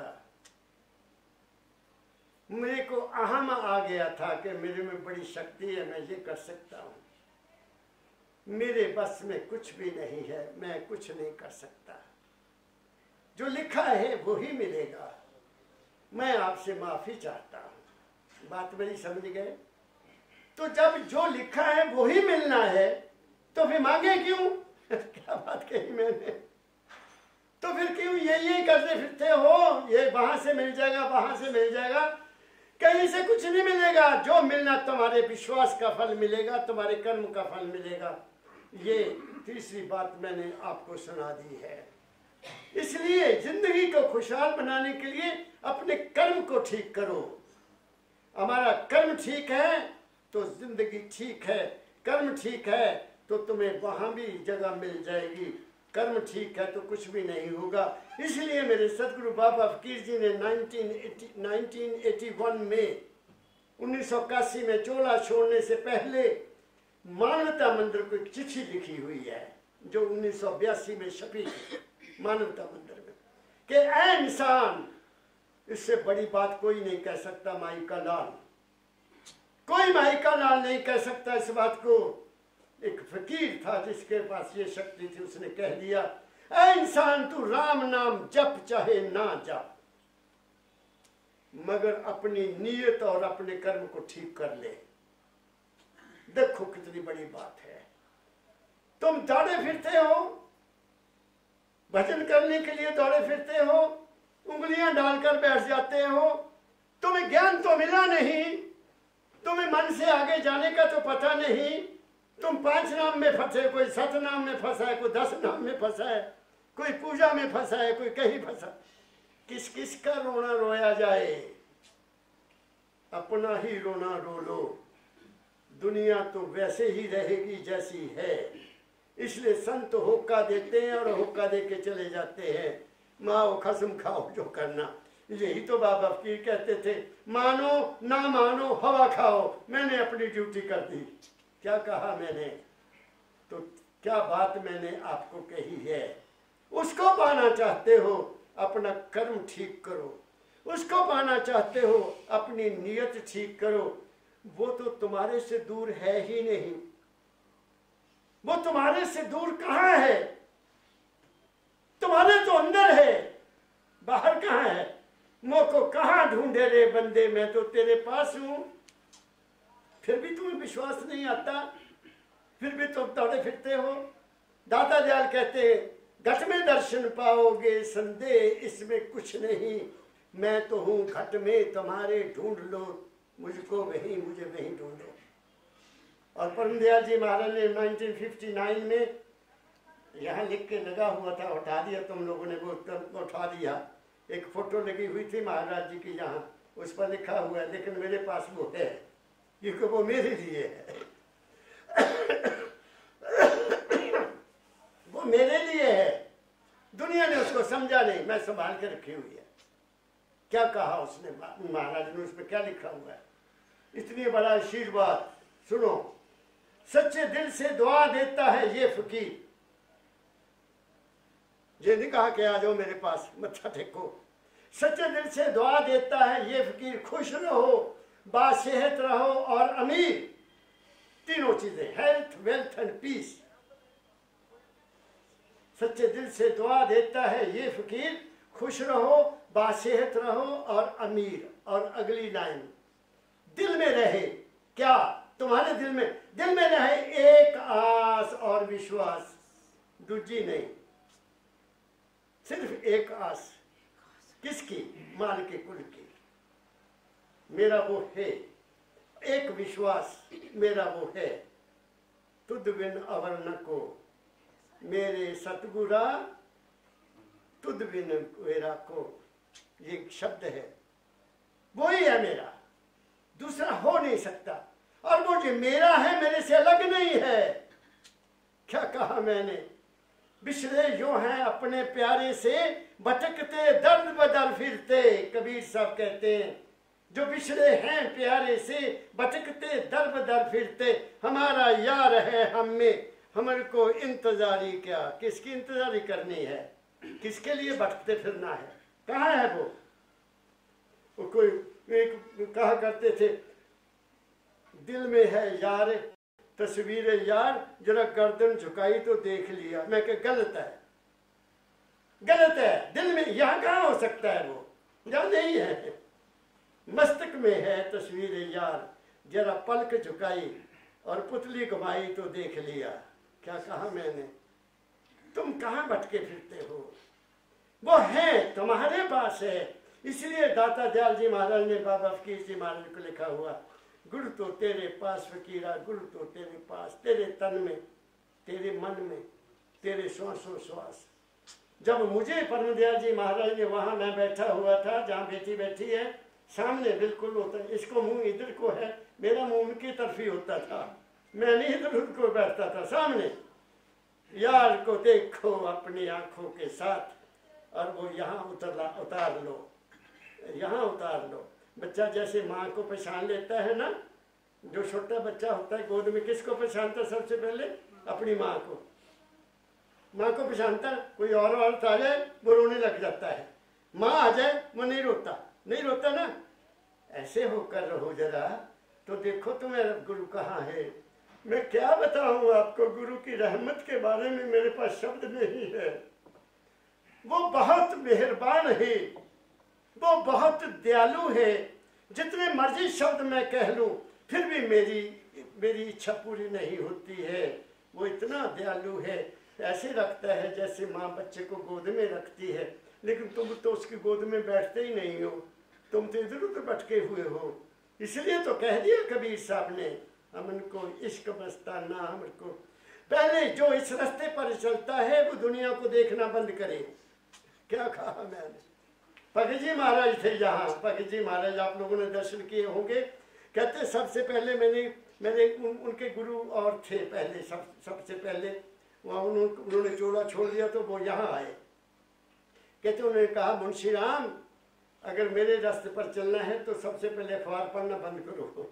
मेरे को अहम आ गया था कि मेरे में बड़ी शक्ति है, मैं ये कर सकता हूँ, मेरे बस में कुछ भी नहीं है, मैं कुछ नहीं कर सकता। जो लिखा है वो ही मिलेगा, मैं आपसे माफी चाहता हूँ। बात मेरी समझ गए? तो जब जो लिखा है वो ही मिलना है तो फिर मांगे क्यों? क्या बात कही मैंने? तो फिर क्यों ये करते फिरते हो, ये वहां से मिल जाएगा, वहां से मिल जाएगा, कहीं से कुछ नहीं मिलेगा। जो मिलना तुम्हारे विश्वास का फल मिलेगा, तुम्हारे कर्म का फल मिलेगा। ये तीसरी बात मैंने आपको सुना दी है। इसलिए जिंदगी को खुशहाल बनाने के लिए अपने कर्म को ठीक करो। हमारा कर्म ठीक है तो जिंदगी ठीक है, कर्म ठीक है तो तुम्हें वहां भी जगह मिल जाएगी। कर्म ठीक है तो कुछ भी नहीं होगा। इसलिए मेरे सदगुरु बाबा फकीर जी ने 1981 में 1981 में चोला छोड़ने से पहले मानवता मंदिर को एक चिट्ठी लिखी हुई है, जो 1982 में छपी मानवता मंदिर में, कि ऐ इंसान, इससे बड़ी बात कोई नहीं कह सकता माई का लाल, कोई माई का लाल नहीं कह सकता इस बात को। एक फकीर था जिसके पास ये शक्ति थी, उसने कह दिया, ऐ इंसान तू राम नाम जप चाहे ना जप, मगर अपनी नीयत और अपने कर्म को ठीक कर ले। देखो कितनी बड़ी बात है। तुम दौड़े फिरते हो, भजन करने के लिए दौड़े फिरते हो, उंगलियां डालकर बैठ जाते हो, तुम्हें ज्ञान तो मिला नहीं, तुम्हें मन से आगे जाने का तो पता नहीं। तुम 5 नाम में फंसे, कोई 7 नाम में फंसा है, कोई 10 नाम में फंसा है, कोई पूजा में फंसा है, कोई कहीं फंसा। किस किस का रोना रोया जाए? अपना ही रोना रो लो। दुनिया तो वैसे ही रहेगी जैसी है। इसलिए संत होक्का देते हैं और होक्का दे के चले जाते हैं, माओ खसम खाओ जो करना। यही तो बाबा फकीर कहते थे, मानो ना मानो हवा खाओ, मैंने अपनी ड्यूटी कर दी। क्या कहा मैंने? तो क्या बात मैंने आपको कही है। उसको पाना चाहते हो, अपना कर्म ठीक करो। उसको पाना चाहते हो, अपनी नीयत ठीक करो। वो तो तुम्हारे से दूर है ही नहीं। वो तुम्हारे से दूर कहाँ है? तुम्हारे तो अंदर है, बाहर कहाँ है? मुँह को कहाँ ढूंढे रे बंदे, मैं तो तेरे पास हूं। फिर भी तुम्हें विश्वास नहीं आता, फिर भी तुम दौड़े फिरते हो। दाता दयाल कहते हैं, घट में दर्शन पाओगे, संदेह इसमें कुछ नहीं, मैं तो हूं घट में तुम्हारे, ढूंढ लो मुझको वहीं, मुझे वहीं ढूंढो। और परम दयाल जी महाराज ने 1959 में यहाँ लिख के लगा हुआ था, उठा दिया तुम लोगों ने, वो उठा दिया। एक फोटो लगी हुई थी महाराज जी की यहाँ, उस पर लिखा हुआ है, लेकिन मेरे पास वो है क्योंकि वो मेरे लिए है। वो मेरे लिए है, दुनिया ने उसको समझा नहीं, मैं संभाल के रखी हुई है। क्या कहा उसने महाराज ने, उस पर क्या लिखा हुआ है? इतनी बड़ा आशीर्वाद सुनो। सच्चे दिल से दुआ देता है ये फकीर, ये नहीं कहा कि आ जाओ मेरे पास मत्था टेको। सच्चे दिल से दुआ देता है ये फकीर, खुश रहो, बासेहत रहो और अमीर, तीनों चीजें, हेल्थ वेल्थ एंड पीस। सच्चे दिल से दुआ देता है ये फकीर, खुश रहो, बासेहत रहो और अमीर। और अगली लाइन, दिल में रहे क्या? तुम्हारे दिल में रहे एक आस और विश्वास, दूजी नहीं, सिर्फ एक आस। किसकी? माल के कुल की। मेरा वो है, एक विश्वास मेरा वो है, तुद बिन अवर न को, मेरे सतगुरा तुद बिन मेरा को, ये शब्द है, वो ही है मेरा, दूसरा हो नहीं सकता। और वो जो मेरा है मेरे से अलग नहीं है। क्या कहा मैंने? बिछड़े जो हैं अपने प्यारे से, भटकते दर्द बदल फिरते। कबीर साहब कहते हैं, जो बिछड़े हैं प्यारे से, भटकते दर बदर फिरते, हमारा यार है हम में, हमारे को इंतजारी क्या? किसकी इंतजारी करनी है? किसके लिए भटकते फिरना है? कहाँ है वो कोई एक कहा करते थे, दिल में है यार तस्वीर यार, जरा गर्दन झुकाई तो देख लिया। मैं कह गलत है, गलत है। दिल में यहाँ कहाँ हो सकता है? वो यहाँ नहीं है, मस्तक में है तस्वीर यार, जरा पलक झुकाई और पुतली घुमाई तो देख लिया। क्या कहा मैंने? तुम कहाँ भटके फिरते हो? वो है, तुम्हारे पास है। इसलिए दाता दयाल जी महाराज ने बाबा फकीर जी महाराज को लिखा हुआ, गुरु तो तेरे पास फकीरा, गुरु तो तेरे पास, तेरे तन में, तेरे मन में, तेरे श्वासों श्वास। जब मुझे परम दयाल जी महाराज ने, वहां मैं बैठा हुआ था जहाँ बेटी बैठी है, सामने बिल्कुल होता है, इसको मुंह इधर को है, मेरा मुंह उनकी तरफ ही होता था, मैं नहीं इधर उधर को बैठता था। सामने यार को देखो अपनी आंखों के साथ, और वो यहाँ उतार लो, यहाँ उतार लो। बच्चा जैसे माँ को पहचान लेता है ना, जो छोटा बच्चा होता है गोद में किसको पहचानता है? सबसे पहले अपनी माँ को। माँ को पहचानता, कोई और औरत आ जाए वो रोने लग जाता है, माँ आ जाए वो नहीं रोता, नहीं रोता ना। ऐसे होकर रहो जरा, तो देखो तुम्हारा गुरु कहाँ है। मैं क्या बताऊं आपको, गुरु की रहमत के बारे में मेरे पास शब्द नहीं है। वो बहुत मेहरबान है, वो बहुत दयालु है। जितने मर्जी शब्द मैं कह लूं फिर भी मेरी इच्छा पूरी नहीं होती है। वो इतना दयालु है, ऐसे रखता है जैसे माँ बच्चे को गोद में रखती है। लेकिन तुम तो उसकी गोद में बैठते ही नहीं हो, तुम तो इधर उधर भटके हुए हो। इसलिए तो कह दिया कबीर साहब ने, हमन को इश्क बसता ना हमको। पहले जो इस रास्ते पर चलता है वो दुनिया को देखना बंद करे। क्या कहा मैंने? भगत जी महाराज थे यहाँ, भगत जी महाराज आप लोगों ने दर्शन किए होंगे। कहते सबसे पहले मैंने उनके गुरु और थे पहले, सबसे पहले वहाँ उन्होंने चोला छोड़ दिया तो वो यहाँ आए। कहते उन्होंने कहा, मुंशी राम अगर मेरे रास्ते पर चलना है तो सबसे पहले अखबार पढ़ना बंद करो।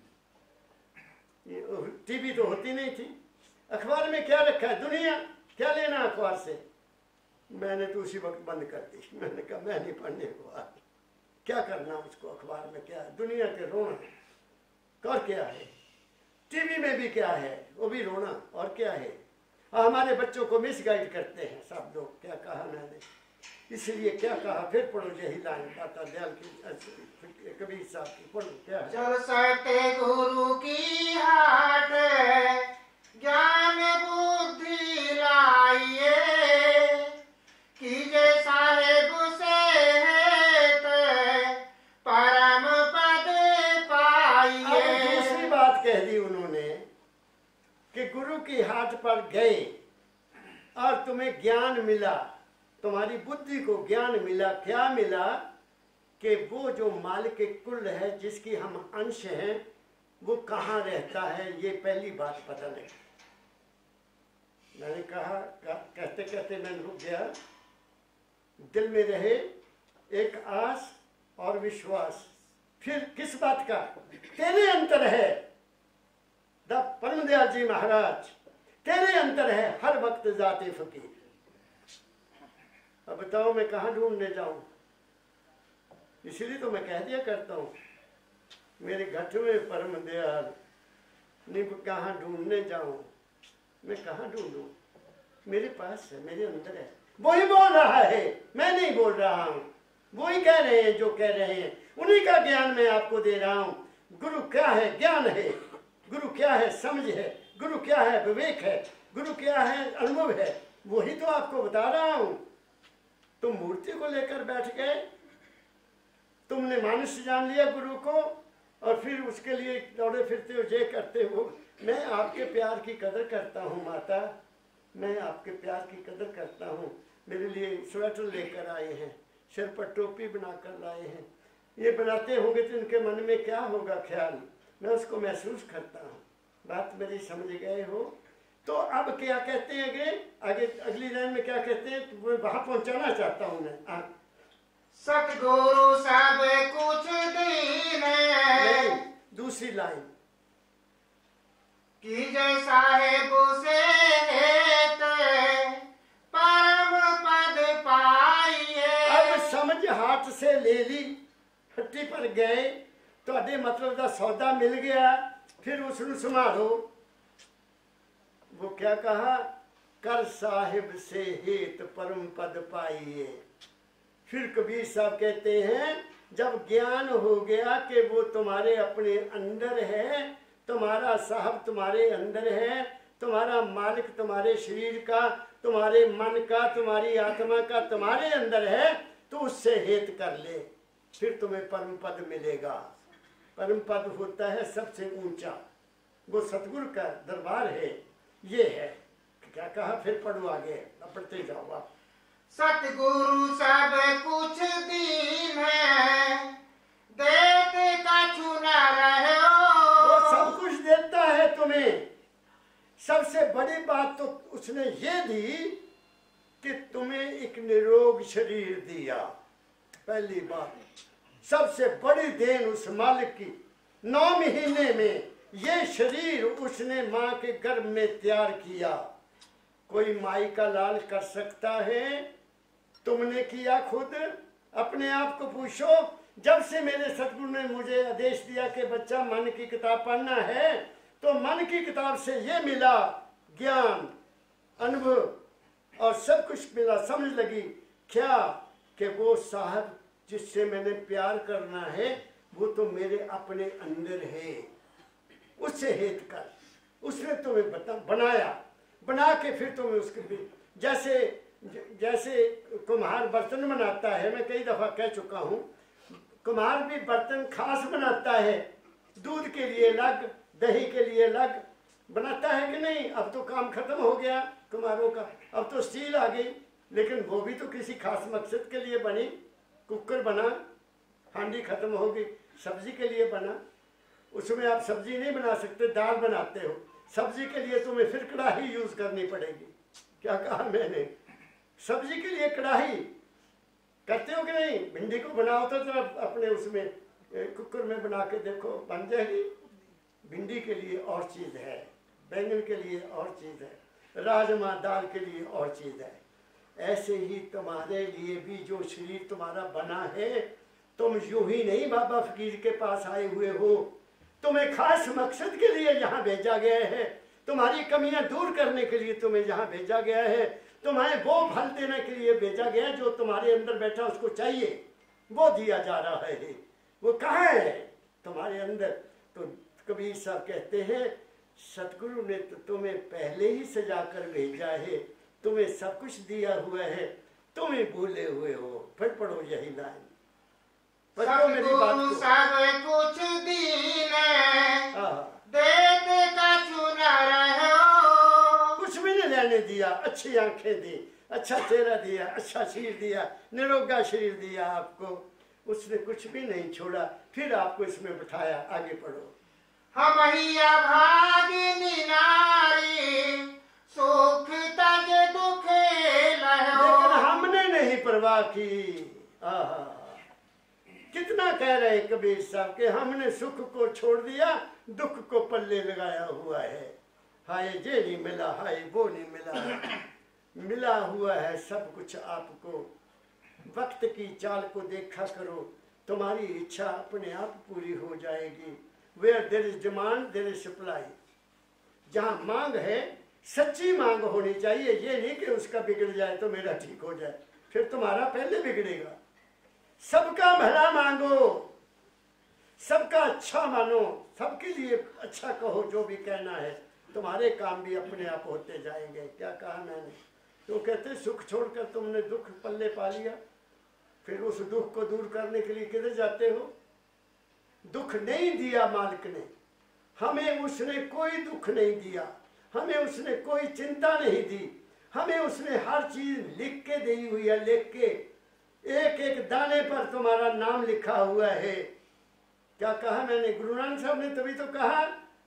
टीवी तो होती नहीं थी, अखबार में क्या रखा है, दुनिया क्या लेना अखबार से। मैंने तो उसी वक्त बंद कर दी। मैंने कहा मैं नहीं पढ़ने अखबार, क्या करना उसको, अखबार में क्या है, दुनिया के रोना और क्या है, टीवी में भी क्या है, वो भी रोना और क्या है। हमारे बच्चों को मिसगाइड करते हैं सब लोग। क्या कहा मैंने, इसलिए क्या कहा, फिर पढ़ो यही लाइन दाता दयाल की कबीर साहब की, पढ़ो क्या है। जब सत्य गुरु की हाट ज्ञान बुद्धि लाइए, कीजे साहेब से हेत परम पद पाइए। अब दूसरी बात कह दी उन्होंने कि गुरु की हाट पर गए और तुम्हें ज्ञान मिला, तुम्हारी बुद्धि को ज्ञान मिला। क्या मिला कि वो जो मालिक कुल है जिसकी हम अंश हैं वो कहाँ रहता है, ये पहली बात पता नहीं। मैंने कहा कहते कहते मैं रुक गया। दिल में रहे एक आस और विश्वास। फिर किस बात का, तेरे अंतर है परम दयाल जी महाराज, तेरे अंतर है हर वक्त जाते फकीर। अब बताओ मैं कहाँ ढूंढने जाऊं, इसलिए तो मैं कह दिया करता हूं मेरे घट में परम दयाल, नहीं कहाँ ढूंढने जाऊं, मैं कहाँ ढूंढूं, मेरे पास है, मेरे अंदर है। वो ही बोल रहा है, मैं नहीं बोल रहा हूं, वो ही कह रहे हैं जो कह रहे हैं, उन्हीं का ज्ञान मैं आपको दे रहा हूं। गुरु क्या है, ज्ञान है। गुरु क्या है, समझ है। गुरु क्या है, विवेक है। गुरु क्या है, अनुभव है। वही तो आपको बता रहा हूं। तुम मूर्ति को लेकर बैठ गए, तुमने मानुष जान लिया गुरु को, और फिर उसके लिए दौड़े फिरते हो, ये करते हो। मैं आपके प्यार की कदर करता हूँ माता, मैं आपके प्यार की कदर करता हूँ। मेरे लिए स्वेटर लेकर आए हैं, सिर पर टोपी बनाकर लाए हैं। ये बनाते होंगे तो इनके मन में क्या होगा ख्याल, मैं उसको महसूस करता हूँ। बात मेरी समझ गए हो। तो अब क्या कहते हैं आगे अगली लाइन में क्या कहते हैं, तो वहां पहुंचाना चाहता हूं मैं। सतगुरु सब कुछ दीन नहीं, दूसरी लाइन कीजे साहेब से हेत परम पद पाइए। अब समझ हाथ से ले ली, हट्टी पर गए, तो मतलब का सौदा मिल गया, फिर उसको संभालो। वो क्या कहा, कर साहिब से हेत परम पद पाइए। फिर कबीर साहब कहते हैं जब ज्ञान हो गया कि वो तुम्हारे अपने अंदर है, तुम्हारा साहब तुम्हारे अंदर है, तुम्हारा मालिक तुम्हारे शरीर का, तुम्हारे मन का, तुम्हारी आत्मा का तुम्हारे अंदर है, तो उससे हेत कर ले, फिर तुम्हें परम पद मिलेगा। परम पद होता है सबसे ऊंचा, वो सतगुरु का दरबार है। ये है क्या कहा, फिर पढ़ो आगे, पढ़ते जाओ आप। सतगुरु सब कुछ दीन है, देते कछु न रहे हो। वो सब कुछ देता है तुम्हें। सबसे बड़ी बात तो उसने ये दी कि तुम्हें एक निरोग शरीर दिया। पहली बात, सबसे बड़ी देन उस मालिक की। 9 महीने में ये शरीर उसने माँ के गर्भ में तैयार किया। कोई माई का लाल कर सकता है? तुमने किया खुद? अपने आप को पूछो। जब से मेरे सतगुरु ने मुझे आदेश दिया कि बच्चा मन की किताब पढ़ना है, तो मन की किताब से ये मिला ज्ञान, अनुभव और सब कुछ मिला। समझ लगी क्या कि वो साहब जिससे मैंने प्यार करना है वो तो मेरे अपने अंदर है, उससे हेत कर। उसने तुम्हें बनाया, बना के फिर तुम्हें उसके जैसे कुम्हार बर्तन बनाता है, मैं कई दफा कह चुका हूँ, कुम्हार भी बर्तन खास बनाता है, दूध के लिए अलग, दही के लिए अलग बनाता है कि नहीं। अब तो काम खत्म हो गया कुम्हारों का, अब तो स्टील आ गई, लेकिन वो भी तो किसी खास मकसद के लिए बनी। कुकर बना, हांडी खत्म हो गई, सब्जी के लिए बना। उसमें आप सब्जी नहीं बना सकते, दाल बनाते हो, सब्जी के लिए तुम्हें फिर कढ़ाई यूज करनी पड़ेगी। क्या कहा मैंने, सब्जी के लिए कढ़ाई करते हो कि नहीं। भिंडी को बनाओ तो जरा अपने उसमें कुकर में बना के देखो, बन जाएगी। भिंडी के लिए और चीज़ है, बैंगन के लिए और चीज़ है, राजमा दाल के लिए और चीज़ है। ऐसे ही तुम्हारे लिए भी जो शरीर तुम्हारा बना है, तुम यूं ही नहीं बाबा फकीर के पास आए हुए हो, तुम्हें खास मकसद के लिए यहाँ भेजा गया है। तुम्हारी कमियां दूर करने के लिए तुम्हें यहाँ भेजा गया है। तुम्हें वो फल देने के लिए भेजा गया है जो तुम्हारे अंदर बैठा उसको चाहिए, वो दिया जा रहा है। वो कहाँ है? तुम्हारे अंदर। तो कबीर साहब कहते हैं सतगुरु ने तो तुम्हें पहले ही सजा कर भेजा है, तुम्हें सब कुछ दिया हुआ है, तुम्हें भूले हुए हो। फिर पढ़ो यही लाइन, पढ़ो मेरी बात को। सब कुछ दीने देते का चुना रहे हो। कुछ भी नहीं लेने दिया, अच्छी आंखें दी, अच्छा चेहरा दिया, अच्छा शरीर दिया, निरोगा शरीर दिया आपको, उसने कुछ भी नहीं छोड़ा, फिर आपको इसमें बिठाया। आगे पढ़ो। हम ही अभागिनी नारी सुख तज दुख लहो। लेकिन हमने नहीं परवाह की। कितना कह रहे कबीर साहब के हमने सुख को छोड़ दिया, दुख को पल्ले लगाया हुआ है। हाय ये नहीं मिला, हाय वो नहीं मिला, मिला हुआ है सब कुछ आपको। वक्त की चाल को देखा करो, तुम्हारी इच्छा अपने आप पूरी हो जाएगी। Where there is demand, there is supply। जहाँ मांग है, सच्ची मांग होनी चाहिए। ये नहीं कि उसका बिगड़ जाए तो मेरा ठीक हो जाए, फिर तुम्हारा पहले बिगड़ेगा। सबका भला मांगो, सबका अच्छा मानो, सबके लिए अच्छा कहो। जो भी कहना है, तुम्हारे काम भी अपने आप होते जाएंगे। क्या कहा मैंने? तो कहते सुख छोड़कर तुमने दुख पल्ले पा लिया, फिर उस दुख को दूर करने के लिए किधर जाते हो? दुख नहीं दिया मालिक ने हमें, उसने कोई दुख नहीं दिया हमें, उसने कोई चिंता नहीं दी हमें। उसने हर चीज लिख के दी हुई है, लिख के एक एक दाने पर तुम्हारा नाम लिखा हुआ है। क्या कहा मैंने? गुरु नानक साहब ने तभी तो कहा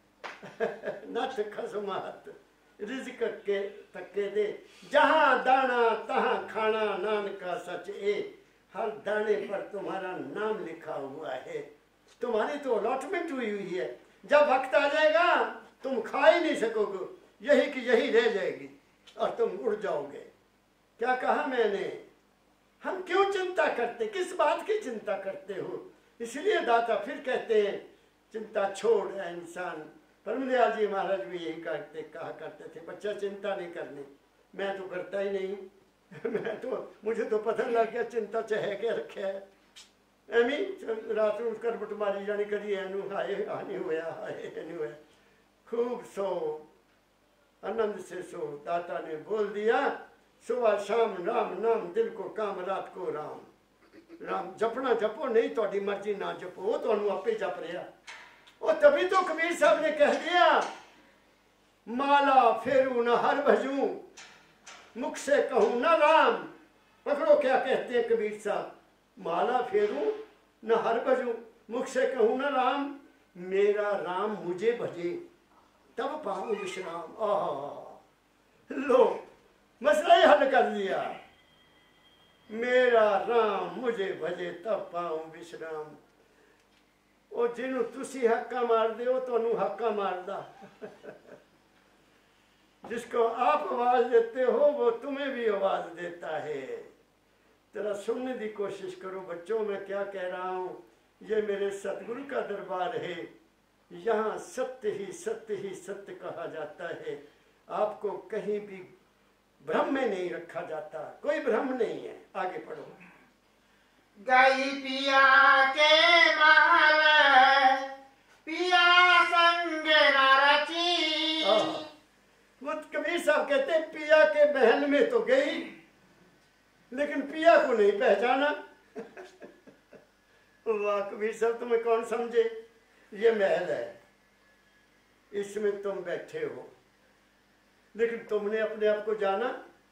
नथ खसमात रिज़्क़ के तके दे, जहां दाना तहां खाना, नानक का सच ए। हर दाने पर तुम्हारा नाम लिखा हुआ है। तुम्हारी तो अलॉटमेंट हुई हुई है। जब वक्त आ जाएगा तुम खा ही नहीं सकोगे, यही की यही रह जाएगी और तुम उड़ जाओगे। क्या कहा मैंने? हम क्यों चिंता करते? किस बात की चिंता करते हो? इसलिए दाता फिर कहते हैं चिंता छोड़ है इंसान। परमदयाल जी महाराज भी यही कहा करते थे, बच्चा चिंता नहीं करनी। मैं तो करता ही नहीं मुझे तो पता लग गया चिंता चाहे के रखे है। एमी रात को उठकर बटमारी जानी करिए, हाय हानि हुआ, हाय नहीं हुआ। खूब सो, आनंद से सो। दाता ने बोल दिया सुबह शाम राम नाम, दिल को काम रात को राम। राम जपना जपो, नहीं थोड़ी मर्जी ना जपो, वो तो आपे जप रहा। और तभी तो कबीर साहब ने कह दिया माला फेरू न हर भजू, मुख से कहूं न राम। पकड़ो क्या कहते हैं कबीर साहब, माला फेरू न हर भजू, मुख से कहूं न राम। मेरा राम मुझे भजे तब पाऊं विश्राम। लो मसला ही हल कर दिया। मेरा राम मुझे भजे तब पाऊं विश्राम। ओ जिन्हों तुसी हक्का मार दे हो तो हक्का मारदा। जिसको आप आवाज देते हो वो तुम्हें भी आवाज देता है। जरा सुनने की कोशिश करो बच्चों, मैं क्या कह रहा हूँ। ये मेरे सतगुरु का दरबार है, यहाँ सत्य ही सत्य ही सत्य कहा जाता है। आपको कहीं भी भ्रम में नहीं रखा जाता, कोई भ्रम नहीं है। आगे पढ़ो। गई पिया के महल, पिया संग न रची। वो कबीर साहब कहते हैं पिया के महल में तो गई, लेकिन पिया को नहीं पहचाना। वाह कबीर साहब, तुम्हें कौन समझे? ये महल है, इसमें तुम बैठे हो, लेकिन तुमने अपने आप को जाना।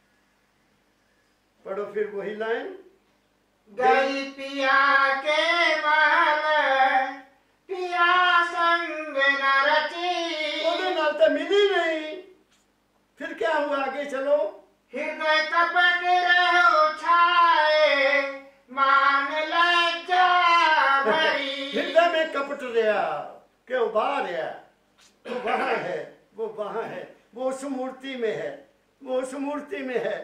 पढ़ो फिर वही लाइन। गई पिया के महल, पिया संग न रची। ओदे नाल तो मिली नहीं, फिर क्या हुआ? आगे चलो। हृदय कपट रहो छाए, मान लज्जा भरी। हृदय में कपट रहा, क्यों बाहर है? वो वहां है, वो वहां है, वो उस मूर्ति में है, वो उस मूर्ति में है।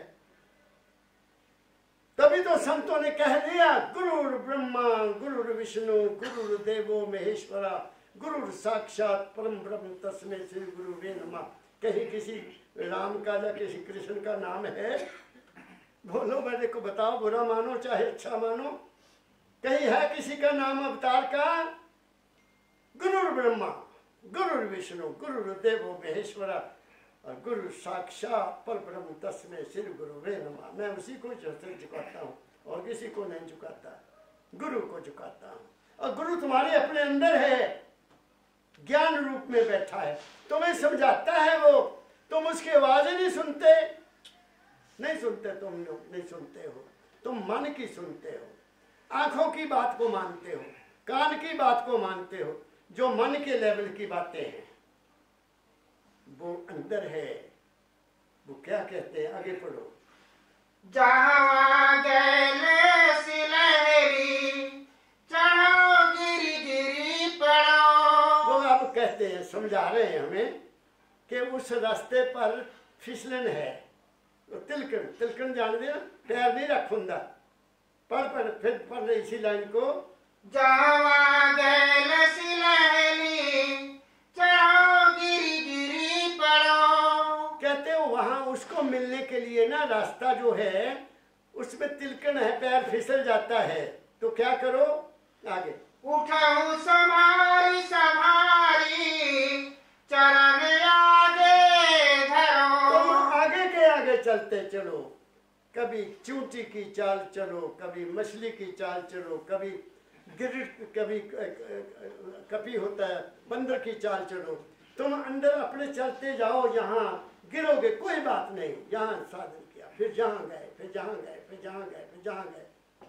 तभी तो संतों ने कह दिया गुरुर ब्रह्मा गुरुर विष्णु गुरुर्देवो महेश्वरा, गुरुर साक्षात परम ब्रह्म तस्मै श्री गुरुवे नमः। कहीं किसी राम का या किसी कृष्ण का नाम है? बोलो, मेरे को बताओ, बुरा मानो चाहे अच्छा मानो, कहीं है किसी का नाम अवतार का? गुरु ब्रह्मा, गुरु विष्णु, गुरु देवो महेश्वरा, और गुरु साक्षात पर ब्रह्म तस्मै श्री गुरुवे नमः। मैं उसी को झुकाता हूँ और किसी को नहीं झुकाता, गुरु को झुकाता हूँ। और गुरु तुम्हारे अपने अंदर है, ज्ञान रूप में बैठा है, तुम्हें समझाता है वो, तुम उसकी आवाजें नहीं सुनते, नहीं सुनते, तुम लोग नहीं सुनते हो, तुम मन की सुनते हो, आंखों की बात को मानते हो, कान की बात को मानते हो, जो मन के लेवल की बातें हैं वो अंदर है। वो क्या कहते हैं, आगे पढ़ो। जहाँ गए सिलहरी चढ़ो गिरी गिरी पड़ो। वो अब कहते हैं, समझा रहे हैं हमें कि उस रास्ते पर फिसलन है, तिलकन, तिलकन जान दिया, पैर नहीं रखूंगा। पढ़ फिर पढ़ रहे इसी लाइन को। जहाँ गए सिलहरी चढ़ो गिरी गिरी पड़ो। कहते हो वहां उसको मिलने के लिए ना रास्ता जो है उसमें तिलकन है, पैर फिसल जाता है, तो क्या करो? आगे उठाऊं समारी समारी चरण आगे धरो। तुम आगे के आगे चलते चलो, कभी चूंटी की चाल चलो, कभी मछली की चाल चलो, कभी गिरट, कभी कपी होता है बंदर की चाल चलो। तुम अंदर अपने चलते जाओ, यहाँ गिरोगे कोई बात नहीं, यहाँ साधन किया, फिर जहाँ गए, फिर जहाँ गए, फिर जहाँ गए, फिर जहाँ गए,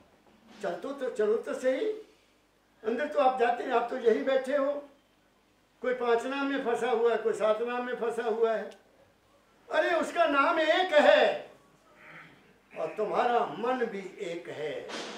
चलो तो सही। अंदर तो आप जाते हैं, आप तो यही बैठे हो, कोई 5 नाम में फंसा हुआ है, कोई 7 नाम में फंसा हुआ है। अरे उसका नाम एक है और तुम्हारा मन भी एक है।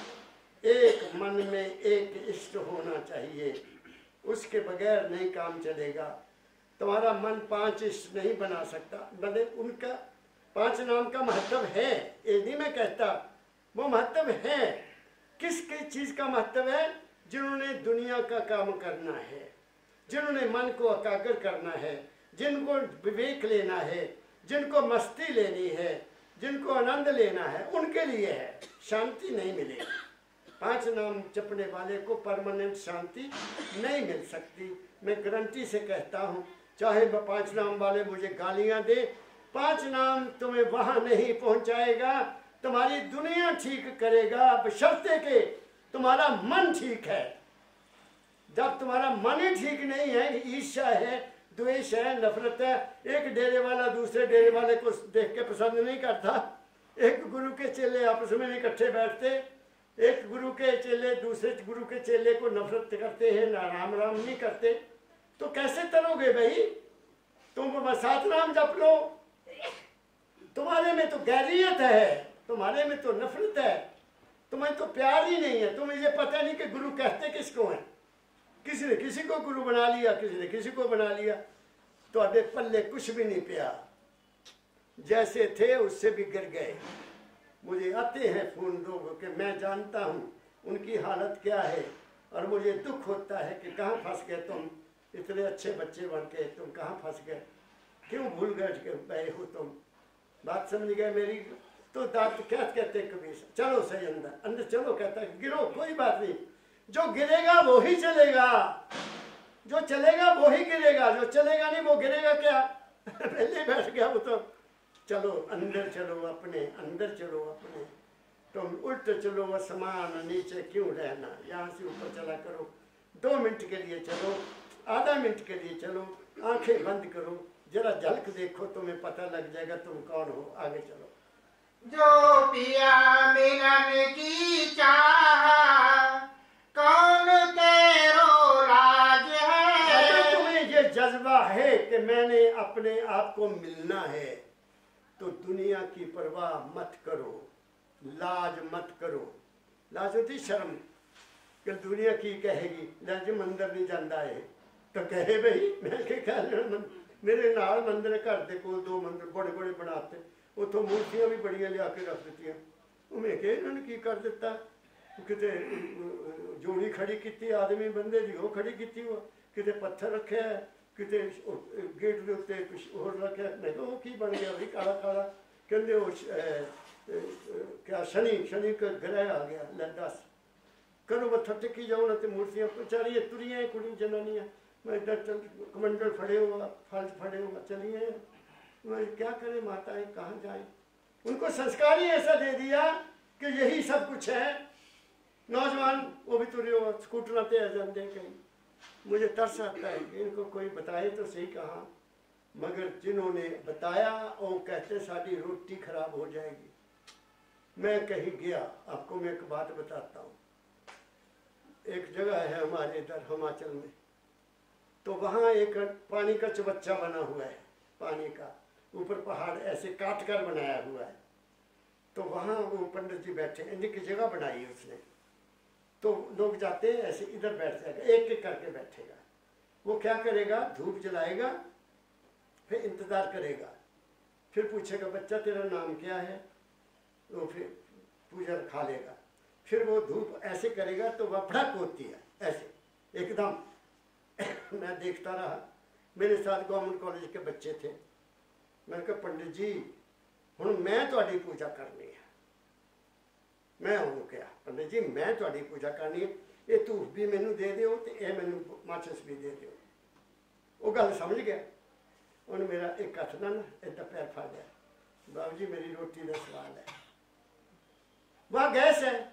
एक मन में एक इष्ट होना चाहिए, उसके बगैर नहीं काम चलेगा। तुम्हारा मन 5 इष्ट नहीं बना सकता, बल्कि उनका 5 नाम का महत्व है, ये नहीं मैं कहता, वो महत्व है। किस चीज का महत्व है? जिन्होंने दुनिया का काम करना है, जिन्होंने मन को एकाग्र करना है, जिनको विवेक लेना है, जिनको मस्ती लेनी है, जिनको आनंद लेना है, उनके लिए है। शांति नहीं मिलेगी। 5 नाम जपने वाले को परमानेंट शांति नहीं मिल सकती। मैं गारंटी से कहता हूँ, चाहे 5 नाम वाले मुझे गालियाँ दे, 5 नाम तुम्हें वहाँ नहीं पहुँचाएगा। तुम्हारी दुनिया ठीक करेगा बशर्ते के तुम्हारा मन ठीक है। जब तुम्हारा मन ही ठीक नहीं है, ईर्ष्या है, द्वेष है, नफरत है, एक डेरे वाला दूसरे डेरे वाले को देख के पसंद नहीं करता, एक गुरु के चेले आपस में इकट्ठे बैठते, एक गुरु के चेले दूसरे गुरु के चेले को नफरत करते हैं, ना राम राम नहीं करते, तो कैसे तरोगे भाई? तुम 7 नाम जप लो, तुम्हारे में तो गैरियत है, तुम्हारे में तो नफरत है, तुम्हें तो प्यार ही नहीं है। तुम्हें ये पता नहीं कि गुरु कहते किसको हैं। किसी ने किसी को गुरु बना लिया, किसी ने किसी को बना लिया, तो अबे पल्ले कुछ भी नहीं पिया, जैसे थे उससे भी गिर गए। मुझे आते हैं फोन लोगों के, मैं जानता हूँ उनकी हालत क्या है, और मुझे दुख होता है कि कहाँ फंस गए तुम, इतने अच्छे बच्चे बन के तुम कहाँ फंस गए, क्यों भूल गए हो तुम। बात समझ गए मेरी? तो दांत क्या कहते कबीर, चलो सही अंदर अंदर चलो, कहता है गिरो, कोई बात नहीं, जो गिरेगा वो ही चलेगा, जो चलेगा वो ही गिरेगा, जो चलेगा नहीं वो गिरेगा क्या? पहले बैठ गया वो तो। चलो अंदर चलो, अपने अंदर चलो, अपने तुम उल्ट चलो, वह समान नीचे क्यों रहना, यहाँ से ऊपर चला करो। 2 मिनट के लिए चलो, आधा मिनट के लिए चलो, आंखें बंद करो, जरा झलक देखो, तुम्हें पता लग जाएगा तुम कौन हो। आगे चलो। जो पिया मिलन की चाह कौन तेरो राज है। अगर तुम्हें ये जज्बा है कि मैंने अपने आप को मिलना है, तो दुनिया की परवाह मत करो, लाज मत करो। लाज होती शर्म, कि दुनिया की कहेगी लाज मंदिर नहीं जाता है, तो कहे भाई मैं क्या, मेरे नाल मंदिर घर के कोल 2 मंदिर बड़े बड़े बनाते, उतों मूर्तियां भी बड़िया लिया के रख दित्तियां। मैं कहा इन्होंने की कर दिता, किते जोड़ी खड़ी की आदमी बंदे दी वो खड़ी की हुआ, किते पत्थर रखे है, किते गेट के उत्ते कुछ होर रखा। मैं कहा की बन गया भाई काला काला, कहते वो क्या शनि शनि का ग्रह आ गया। ले दस करो मत्था टेकी जाओ ना, तो मूर्तियाँ बेचारी तुरियाँ कुड़ी जनानियाँ, मैं कमंडल फड़े हुआ फल फड़े हुआ चली हैं। मैं क्या करें माताएं, कहाँ जाएं? उनको संस्कार ही ऐसा दे दिया कि यही सब कुछ है। नौजवान वो भी तुरे हुआ स्कूटर पे आ जाते कहीं। मुझे तरस आता है कि इनको कोई बताए तो सही कहाँ, मगर जिन्होंने बताया वो कहते साड़ी रोटी खराब हो जाएगी। मैं कहीं गया, आपको मैं एक बात बताता हूँ। एक जगह है हमारे इधर हिमाचल में, तो वहाँ एक पानी का चबच्चा बना हुआ है, पानी का ऊपर पहाड़ ऐसे काट कर बनाया हुआ है। तो वहाँ वो पंडित जी बैठे, इनकी जगह बनाई उसने। तो लोग जाते हैं ऐसे, इधर बैठ जाएगा, एक एक करके बैठेगा। वो क्या करेगा, धूप जलाएगा, फिर इंतजार करेगा, फिर पूछेगा बच्चा तेरा नाम क्या है, वो फिर पूजा खा लेगा। फिर वो धूप ऐसे करेगा तो वह भड़क होती है ऐसे एकदम। मैं देखता रहा, मेरे साथ गवर्नमेंट कॉलेज के बच्चे थे। मैंने कहा पंडित जी हुण मैं तुहाडी पूजा करनी है। मैं उन्होंने कहा पंडित जी मैं तुहाडी पूजा करनी है, ये धूप भी मैनू दे दिओ ते ये मैनू माचिस भी दे दिओ। वो गल समझ गया। उन्हें मेरा एक हथ ना इतना पैर फड़ लिया, बाबू जी मेरी रोटी का सवाल है। वहाँ गैस है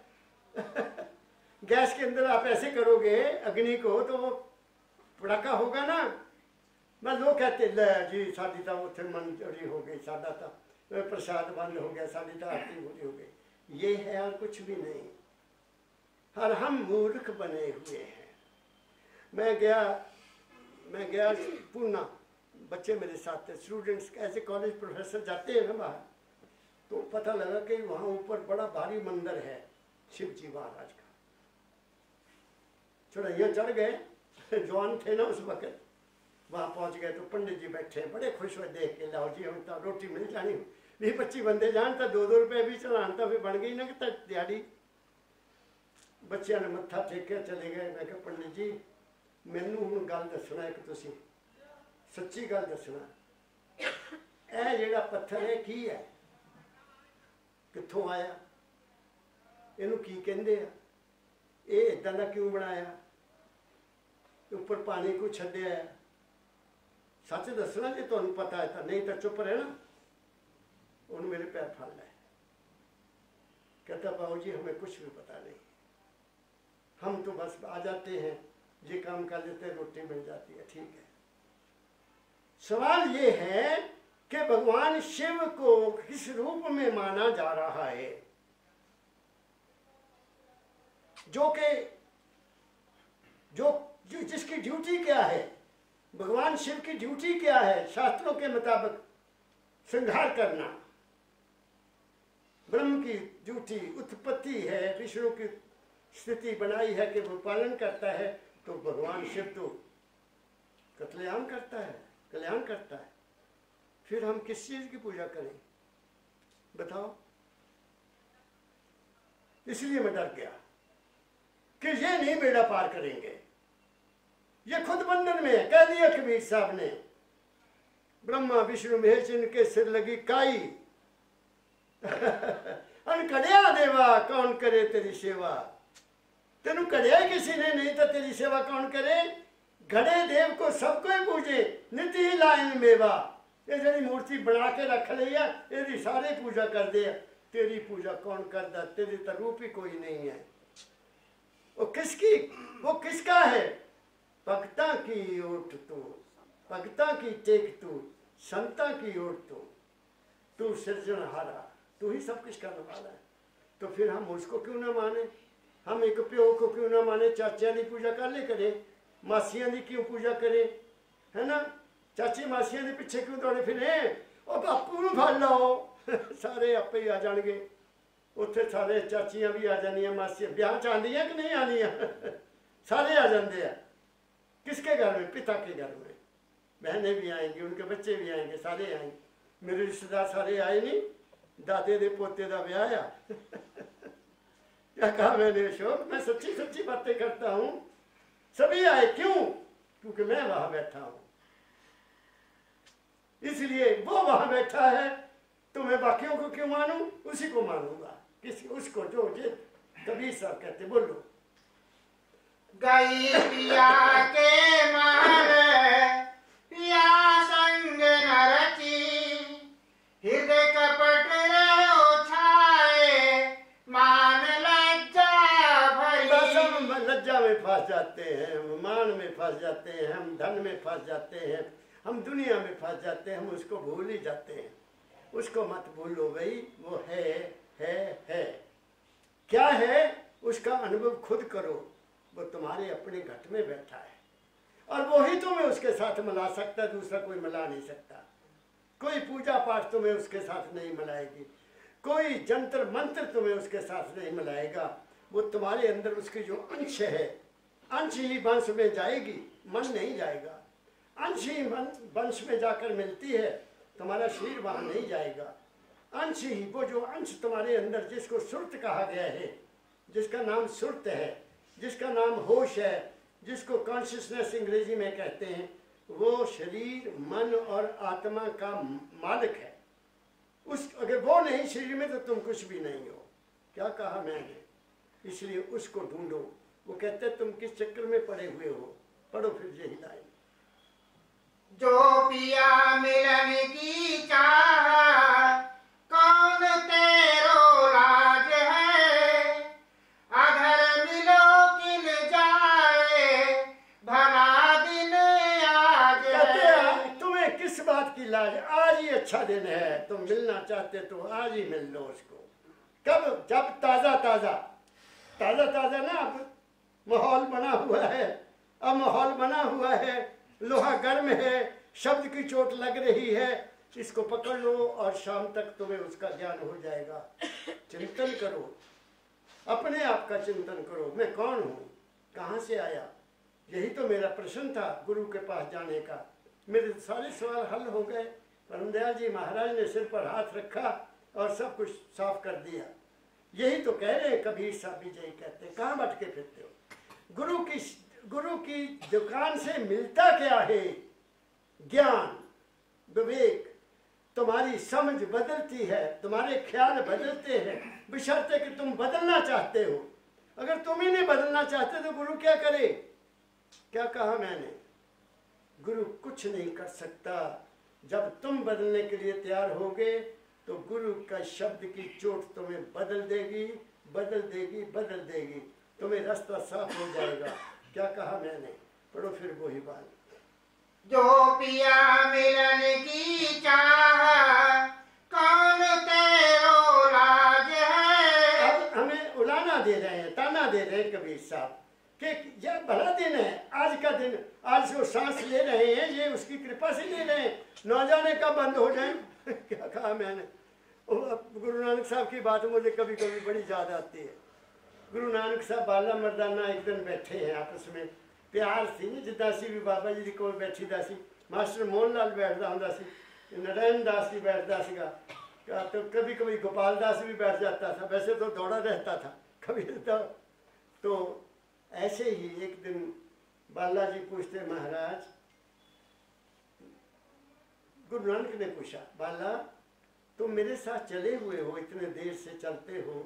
गैस के अंदर आप ऐसे करोगे अग्नि को तो वो पड़ाका होगा ना। मैं लोग कहते ले जी साड़ी तो उत्थे मंजूरी हो गई, साडा तो प्रसाद बंद हो गया, साड़ी तो आरती पूरी हो गई। ये है और कुछ भी नहीं, और हम मूर्ख बने हुए हैं। मैं गया पूना, बच्चे मेरे साथ थे, स्टूडेंट्स ऐसे कॉलेज प्रोफेसर जाते हैं ना बाहर। तो पता लगा कि वहाँ ऊपर बड़ा भारी मंदिर है शिव जी महाराज का। चढ़ाइयाँ चढ़ गए, जवान थे ना उस वक्त। वहाँ पहुँच गए तो पंडित जी बैठे बड़े खुश हुए देख के, लाओ जी हम तो रोटी मिल जानी, 20-25 बंदे जान तो 2-2 रुपए भी चलान तो फिर बन गई ना कि दिहाड़ी। बच्चों ने मत्था टेकिया चले गए। मैं कहा पंडित जी मैनू हुण गल दसना एक, तुसीं सच्ची गल दसना, यह जिहड़ा पत्थर है की है, कित्थों आया, इनू की कहंदे आ, ये इदां दा क्यों बनाया, ऊपर पानी को छड्डिया है, सच दसना जे तुहानू पता है तो, नहीं तो चुप रहना। उन्होंने मेरे पैर फाड़ लाए। कहता बाबू जी हमें कुछ भी पता नहीं, हम तो बस आ जाते हैं, ये काम कर लेते हैं, रोटी मिल जाती है, ठीक है। सवाल ये है कि भगवान शिव को किस रूप में माना जा रहा है, जो जिसकी ड्यूटी क्या है, भगवान शिव की ड्यूटी क्या है, शास्त्रों के मुताबिक संहार करना। ब्रह्म की ड्यूटी उत्पत्ति है, विष्णु की स्थिति बनाई है कि वो पालन करता है, तो भगवान शिव तो कत्लेआम करता है, कल्याण करता है। फिर हम किस चीज की पूजा करें बताओ। इसलिए मैं डर गया कि ये नहीं बेड़ा पार करेंगे। ये खुद बंधन में है, कह दिया कबीर साहब ने, ब्रह्मा विष्णु महेश इनके सिर लगी काई, अनकड़िया देवा कौन करे तेरी सेवा। तेनू कड़िया किसी ने नहीं तो तेरी सेवा कौन करे। घड़े देव को सबको ही पूजे, निति ही लाइन मेवा। ये जड़ी मूर्ति बना के रख लिया, यदि सारे पूजा कर दे, तेरी पूजा कौन करता, तेरी तो रूप ही कोई नहीं है। वो किसका है, भक्ता की ओट तू, भक्ता की टेक तू, संता की ओट तू सृजनहारा, तू ही सब कुछ करने वाला है। तो फिर हम उसको क्यों ना माने, हम एक प्यो को क्यों ना माने। चाचा की पूजा कर ले करे, मासियां की क्यों पूजा करे, है ना। चाची मासियां के पिछे क्यों दौड़े फिरे, और बापू नूं फड़ लो सारे आपे ही आ जाएंगे। उत्थे सारे चाचियां भी आ जानियां, मासियां ब्याह च आंदियां कि नहीं आंदियां सारे आ जाते हैं। किसके घर में, पिता के घर में। बहनें भी आएंगी, उनके बच्चे भी आएंगे, सारे आएंगे। मेरे रिश्तेदार सारे आए नहीं, दादे दे पोते का ब्याह आ क्या कहा मैंने अशोक, मैं सच्ची बातें करता हूँ। सभी आए, क्यों, क्योंकि मैं वहां बैठा हूँ। इसलिए वो वहां बैठा है, तो मैं बाकियों को क्यों मानूं, उसी को मानूंगा, किसी उसको जो जित। कबीर साहब कहते, बोलो। गई पिया के महल पिया संग न रची, हृदय कपट रहो छाए मान लज्जा भरी। बस हम लज्जा में फंस जाते हैं, हम मान में फंस जाते हैं, हम धन में फंस जाते हैं, हम दुनिया में फंस जाते हैं, हम उसको भूल ही जाते हैं। उसको मत भूलो भाई, वो है। क्या है उसका अनुभव खुद करो, वो तुम्हारे अपने घट में बैठा है और वही तुम्हें उसके साथ मिला सकता है, दूसरा कोई मिला नहीं सकता। कोई पूजा पाठ तुम्हें उसके साथ नहीं मिलाएगी, कोई जंतर मंत्र तुम्हें उसके साथ नहीं मिलाएगा। वो तुम्हारे अंदर उसकी जो अंश है, अंश ही वंश में जाएगी, मन नहीं जाएगा। अंश ही वंश में जाकर मिलती है, तुम्हारा शरीर वहां नहीं जाएगा। अंश ही, वो जो अंश तुम्हारे अंदर, जिसको सुरत कहा गया है, जिसका नाम सुरत है, जिसका नाम होश है, जिसको कॉन्शियसनेस अंग्रेजी में कहते हैं, वो शरीर मन और आत्मा का मालिक है। उस अगर वो नहीं शरीर में तो तुम कुछ भी नहीं हो। क्या कहा मैंने? इसलिए उसको ढूंढो। वो कहते तुम किस चक्कर में पड़े हुए हो, पढ़ो फिर यही लाइन। जो पिया मिलन की चाह कौन तेरो लाज है, अधर मिलो किन जाए भला दिन आज है। तुम्हें किस बात की लाज, आज ही अच्छा दिन है, तुम मिलना चाहते तो आज ही मिल लो उसको। कब? जब ताजा ताजा ना, अब माहौल बना हुआ है, अब माहौल बना हुआ है, लोहा गर्म है, शब्द की चोट लग रही है, इसको पकड़ लो और शाम तक तुम्हें उसका ज्ञान हो जाएगा। चिंतन करो, अपने आप का चिंतन करो, मैं कौन हूँ, कहाँ से आया। यही तो मेरा प्रश्न था गुरु के पास जाने का। मेरे सारे सवाल हल हो गए। परमदयाल जी महाराज ने सिर पर हाथ रखा और सब कुछ साफ कर दिया। यही तो कह रहे हैं कबीर साहब भी यही कहते हैं, कहाँ भटके फिरते हो। गुरु की दुकान से मिलता क्या है? ज्ञान, विवेक। तुम्हारी समझ बदलती है, तुम्हारे ख्याल बदलते हैं, बशर्ते कि तुम बदलना चाहते हो। अगर तुम ही नहीं बदलना चाहते तो गुरु क्या करे? क्या कहा मैंने? गुरु कुछ नहीं कर सकता। जब तुम बदलने के लिए तैयार होगे तो गुरु का शब्द की चोट तुम्हें बदल देगी, तुम्हें रास्ता साफ हो जाएगा। क्या कहा मैंने? पढ़ो फिर वही बात। जो पिया मिलन की चाह कौन तेरो लाज है। अब हमें उलाना दे रहे हैं, ताना दे रहे हैं कबीर साहब कि यह भला दिन है, आज का दिन, आज जो सांस ले रहे हैं ये उसकी कृपा से ले रहे हैं, न जाने कब बंद हो जाए। क्या कहा मैंने? गुरु नानक साहब की बात मुझे कभी कभी बड़ी याद आती है। गुरु नानक साहब बाला मर्दाना एक दिन बैठे हैं आपस में, प्यार सी नहीं जिदा सी भी बाबा जी को बैठी दा सी, मास्टर मोहन लाल बैठता होंदा सी, नारायण दास जी बैठता सीगा, तो कभी कभी गोपाल दास भी बैठ जाता था, वैसे तो दौड़ा रहता था कभी तो ऐसे ही एक दिन बाला जी पूछते, महाराज, गुरु नानक ने पूछा, बाला तुम मेरे साथ चले हुए हो, इतने देर से चलते हो,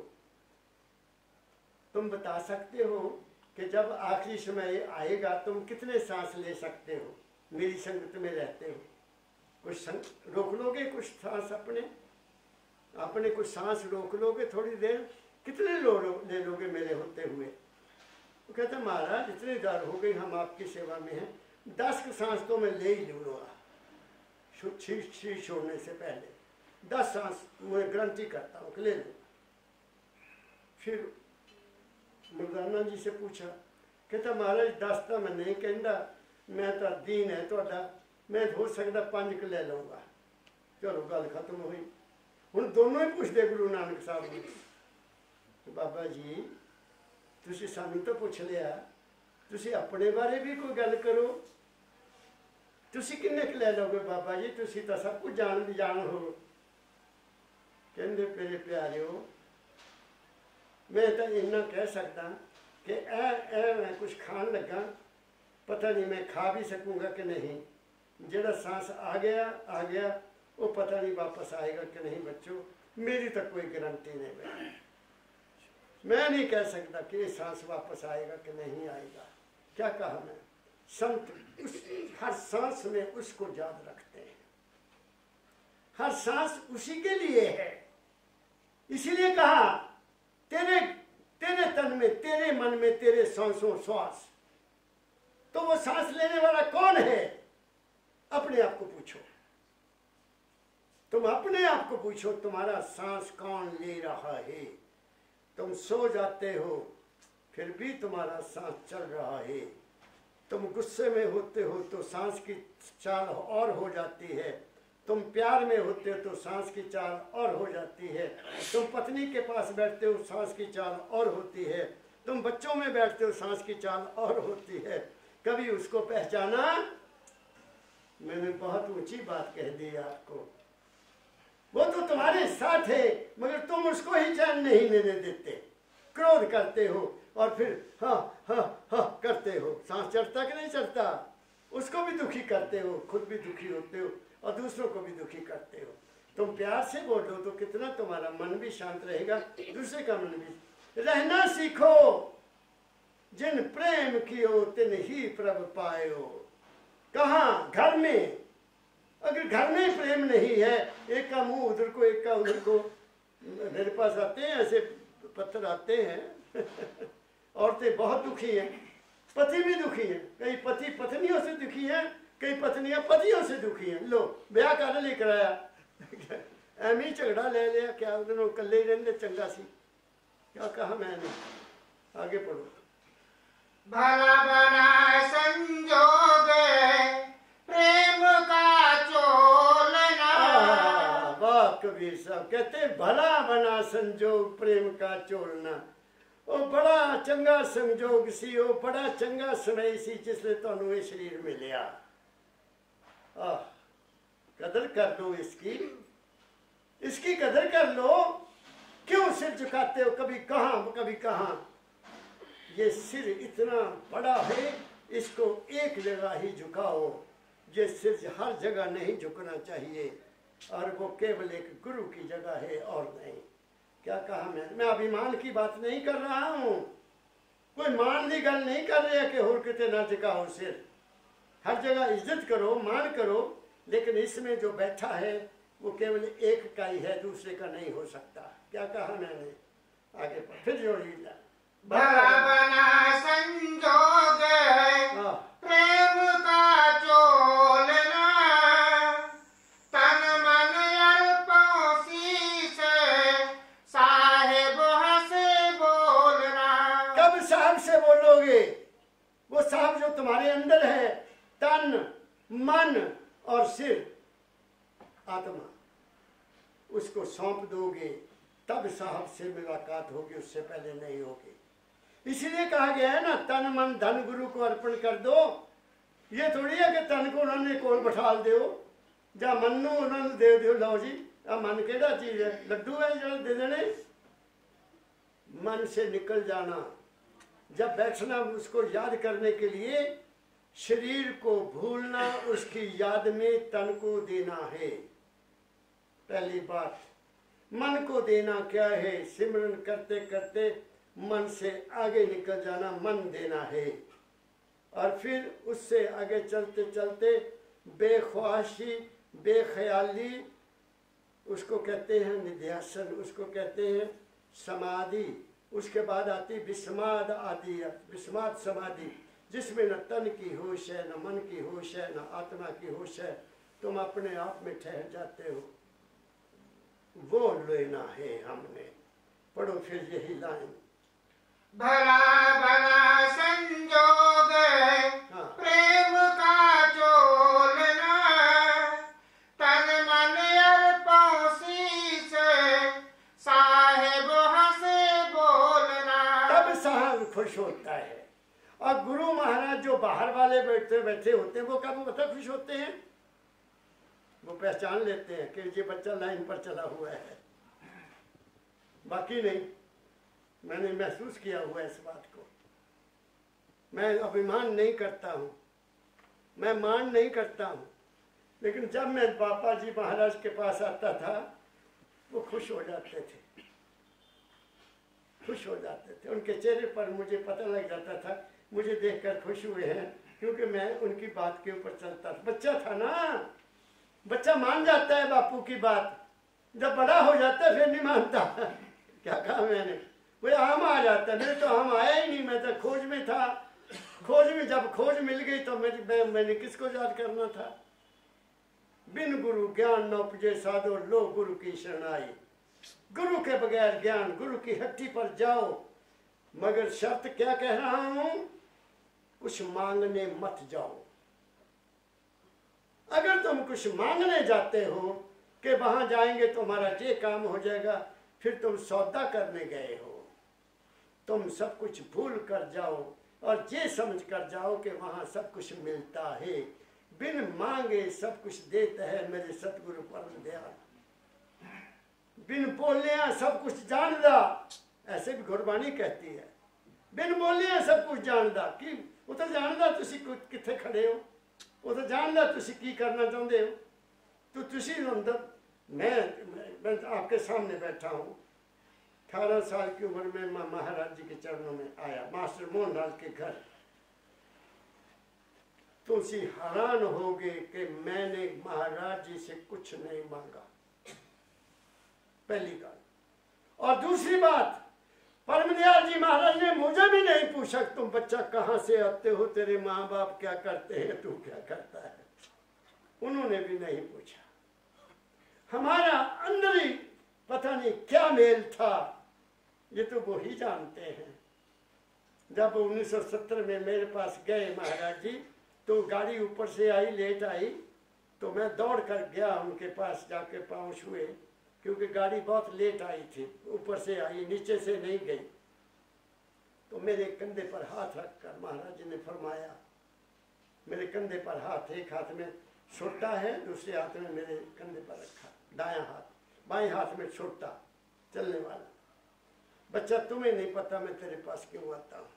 तुम बता सकते हो कि जब आखिरी समय आएगा तुम कितने सांस ले सकते हो, मेरी संगत में रहते हो? कुछ रोक लोगे, कुछ सांस अपने कुछ सांस रोक लोगे थोड़ी देर? कितने ले लोगे मेरे होते हुए? वो कहते महाराज इतनी देर हो गई हम आपकी सेवा में हैं, 10 सांस तो मैं ले ही लूँगा शरीर छोड़ने से पहले, 10 सांस मैं गारंटी करता हूँ कि ले लो। फिर मुर्दाना जी से पूछा, कहता महाराज 10 तो मैं नहीं कहता, मैं तो दीन है थोड़ा, मैं हो सकता 5 के ले लूँगा। चलो गल खत्म हुई। हुण दोनों ही पूछते गुरु नानक साहब ने, बाबा जी तुसी सानू तो पूछ लिया, तुसी अपने बारे भी कोई गल करो, तुसी किन्ने के ले लोगे बाबा जी, तुसी तो सब कुछ जान हो। कहते मेरे प्यारिओ, मैं तो इन्ना कह सकता कि मैं कुछ खान लगा, पता नहीं मैं खा भी सकूँगा कि नहीं, जेड़ा सांस आ गया वो पता नहीं वापस आएगा कि नहीं बच्चों, मेरी तो कोई गारंटी नहीं भाई। मैं नहीं कह सकता कि ये सांस वापस आएगा कि नहीं आएगा। क्या कहा मैं? संत हर सांस में उसको याद रखते हैं, हर सांस उसी के लिए है। इसीलिए कहा तेरे तन में, तेरे मन में, तेरे सांसों श्वास। तो वो सांस लेने वाला कौन है? अपने आप को पूछो, तुम अपने आप को पूछो, तुम्हारा सांस कौन ले रहा है? तुम सो जाते हो फिर भी तुम्हारा सांस चल रहा है। तुम गुस्से में होते हो तो सांस की चाल और हो जाती है। तुम प्यार में होते हो तो सांस की चाल और हो जाती है। तुम पत्नी के पास बैठते हो, सांस की चाल और होती है। तुम बच्चों में बैठते हो, सांस की चाल और होती है। कभी उसको पहचाना? मैंने बहुत ऊंची बात कह दी आपको। वो तो तुम्हारे साथ है मगर तुम उसको ही चैन नहीं लेने देते। क्रोध करते हो और फिर हाँ हाँ हाँ करते हो। सांस चढ़ता कि नहीं चढ़ता? उसको भी दुखी करते हो, खुद भी दुखी होते हो और दूसरों को भी दुखी करते हो। तुम प्यार से बोलो तो कितना तुम्हारा मन भी शांत रहेगा, दूसरे का मन भी। रहना सीखो, जिन प्रेम कियो तिन ही प्रभ पायो। कहाँ? घर में। अगर घर में प्रेम नहीं है, एक का मुंह उधर को एक का उधर को। मेरे पास आते हैं ऐसे पत्थर आते हैं औरतें बहुत दुखी हैं, पति भी दुखी हैं। कई पति पत्नियों से दुखी हैं, कई पत्नियां पतियों से दुखी हैं। लो ब्याह कर ले कराया एम ही झगड़ा ले लिया। क्या उन्होंने कले रहने चंगा सी? क्या कहा मैंने? आगे पढ़ो। भला बना संजोग प्रेम का चोलना। वाह कबीर साहब कहते हैं भला बना संजोग प्रेम का चोलना। वो बड़ा चंगा संजोग सी, वो बड़ा चंगा समय सी जिसने तुहानू ये शरीर मिलिया। कदर कर लो इसकी, इसकी कदर कर लो। क्यों सिर झुकाते हो? कभी कहाँ कभी कहाँ। ये सिर इतना बड़ा है, इसको एक जगह ही झुकाओ। ये सिर हर जगह नहीं झुकना चाहिए और वो केवल एक गुरु की जगह है और नहीं। क्या कहा मैं अभिमान की बात नहीं कर रहा हूँ। कोई मान ली गल नहीं कर रहा कि होर किते ना झुकाओ सिर। हर जगह इज्जत करो, मान करो, लेकिन इसमें जो बैठा है वो केवल एक का ही है, दूसरे का नहीं हो सकता। क्या कहा मैंने? आगे फिर जोड़िए। भला बना संजोग प्रेम का चोलना। तन मन अल्पों से साहेब हंसे बोलना। कब साहब से बोलोगे? वो साहब जो तुम्हारे अंदर है, तन मन और सिर आत्मा, उसको सौंप दोगे तब साहब से मुलाकात होगी, उससे पहले नहीं होगी। इसीलिए कहा गया है ना, तन मन धन गुरु को अर्पण कर दो। ये थोड़ी है कि तन को उन्होंने कोल बैठाल दो या मन नू उन्होंने दे दो। लो जी आ मन केड़ा चीज है? लड्डू है जो दे देने। मन से निकल जाना, जब बैठना उसको याद करने के लिए शरीर को भूलना, उसकी याद में तन को देना है। पहली बात मन को देना क्या है? सिमरन करते करते मन से आगे निकल जाना, मन देना है। और फिर उससे आगे चलते चलते बेख्वाशी, बेख्याली, उसको कहते हैं निध्यासन, उसको कहते हैं समाधि। उसके बाद आती विस्माद आदि, विस्माद समाधि, जिसमें न तन की होश है, न मन की होश है, न आत्मा की होश है। तुम अपने आप में ठहर जाते हो। वो लेना है हमने। पढ़ो फिर यही लाइन। भला भला संजोग प्रेम का चोलना। तन मन अल्पों से साहेब हंसे बोलना। तब साहब खुश होता है। और गुरु महाराज जो बाहर वाले बैठे होते हैं, वो कब मतलब खुश होते हैं? वो पहचान लेते हैं कि ये बच्चा लाइन पर चला हुआ है, बाकी नहीं। मैंने महसूस किया हुआ इस बात को। मैं अभिमान नहीं करता हूँ, मैं मान नहीं करता हूँ, लेकिन जब मैं बापा जी महाराज के पास आता था वो खुश हो जाते थे, खुश हो जाते थे। उनके चेहरे पर मुझे पता लग जाता था मुझे देखकर खुश हुए हैं, क्योंकि मैं उनकी बात के ऊपर चलता था। बच्चा था ना, बच्चा मान जाता है बापू की बात, जब बड़ा हो जाता है फिर नहीं मानता। क्या कहा मैंने, वो आम आ जाता है। मेरे तो आम आया ही नहीं, मैं तो खोज में था। खोज में जब खोज मिल गई तो मैंने किसको याद करना था। बिन गुरु ज्ञान न उपजे साधो, लो गुरु की शरणाई। गुरु के बगैर ज्ञान, गुरु की हट्टी पर जाओ। मगर शर्त क्या कह रहा हूं, कुछ मांगने मत जाओ। अगर तुम कुछ मांगने जाते हो कि वहां जाएंगे तो हमारा ये काम हो जाएगा, फिर तुम सौदा करने गए हो। तुम सब कुछ भूल कर जाओ और ये समझ कर जाओ कि वहां सब कुछ मिलता है। बिन मांगे सब कुछ देता है मेरे सतगुरु परम दयाल। बिन बोलिया सब कुछ जानदा, ऐसे भी गुरबाणी कहती है। बिन बोलिया सब कुछ जानदा, कि वो तो जानदा तुसी किथे खड़े हो, वो तो जानदा तुसी की करना चाहते हो। तो तुसी अंदर मैं आपके सामने बैठा हूँ। 18 साल की उम्र में मैं महाराज जी के चरणों में आया, मास्टर मोहन लाल के घर। तुसी हैरान होगे कि मैंने महाराज जी से कुछ नहीं मांगा, पहली बात। और दूसरी बात, परमदयाल जी महाराज ने मुझे भी नहीं पूछा तुम बच्चा कहाँ से आते हो, तेरे माँ बाप क्या करते हैं, तू क्या करता है, उन्होंने भी नहीं पूछा। हमारा अंदर ही पता नहीं क्या मेल था, ये तो वो ही जानते हैं। जब 1970 में मेरे पास गए महाराज जी, तो गाड़ी ऊपर से आई, लेट आई, तो मैं दौड़ कर गया उनके पास, जाके पाँव छुए, क्योंकि गाड़ी बहुत लेट आई थी, ऊपर से आई, नीचे से नहीं गई। तो मेरे कंधे पर हाथ रखकर महाराज जी ने फरमाया, मेरे कंधे पर हाथ, एक हाथ में छोटा है, दूसरे हाथ में मेरे कंधे पर रखा, दायां हाथ, बाएं हाथ में छोटा चलने वाला। बच्चा तुम्हें नहीं पता मैं तेरे पास क्यों आता हूं।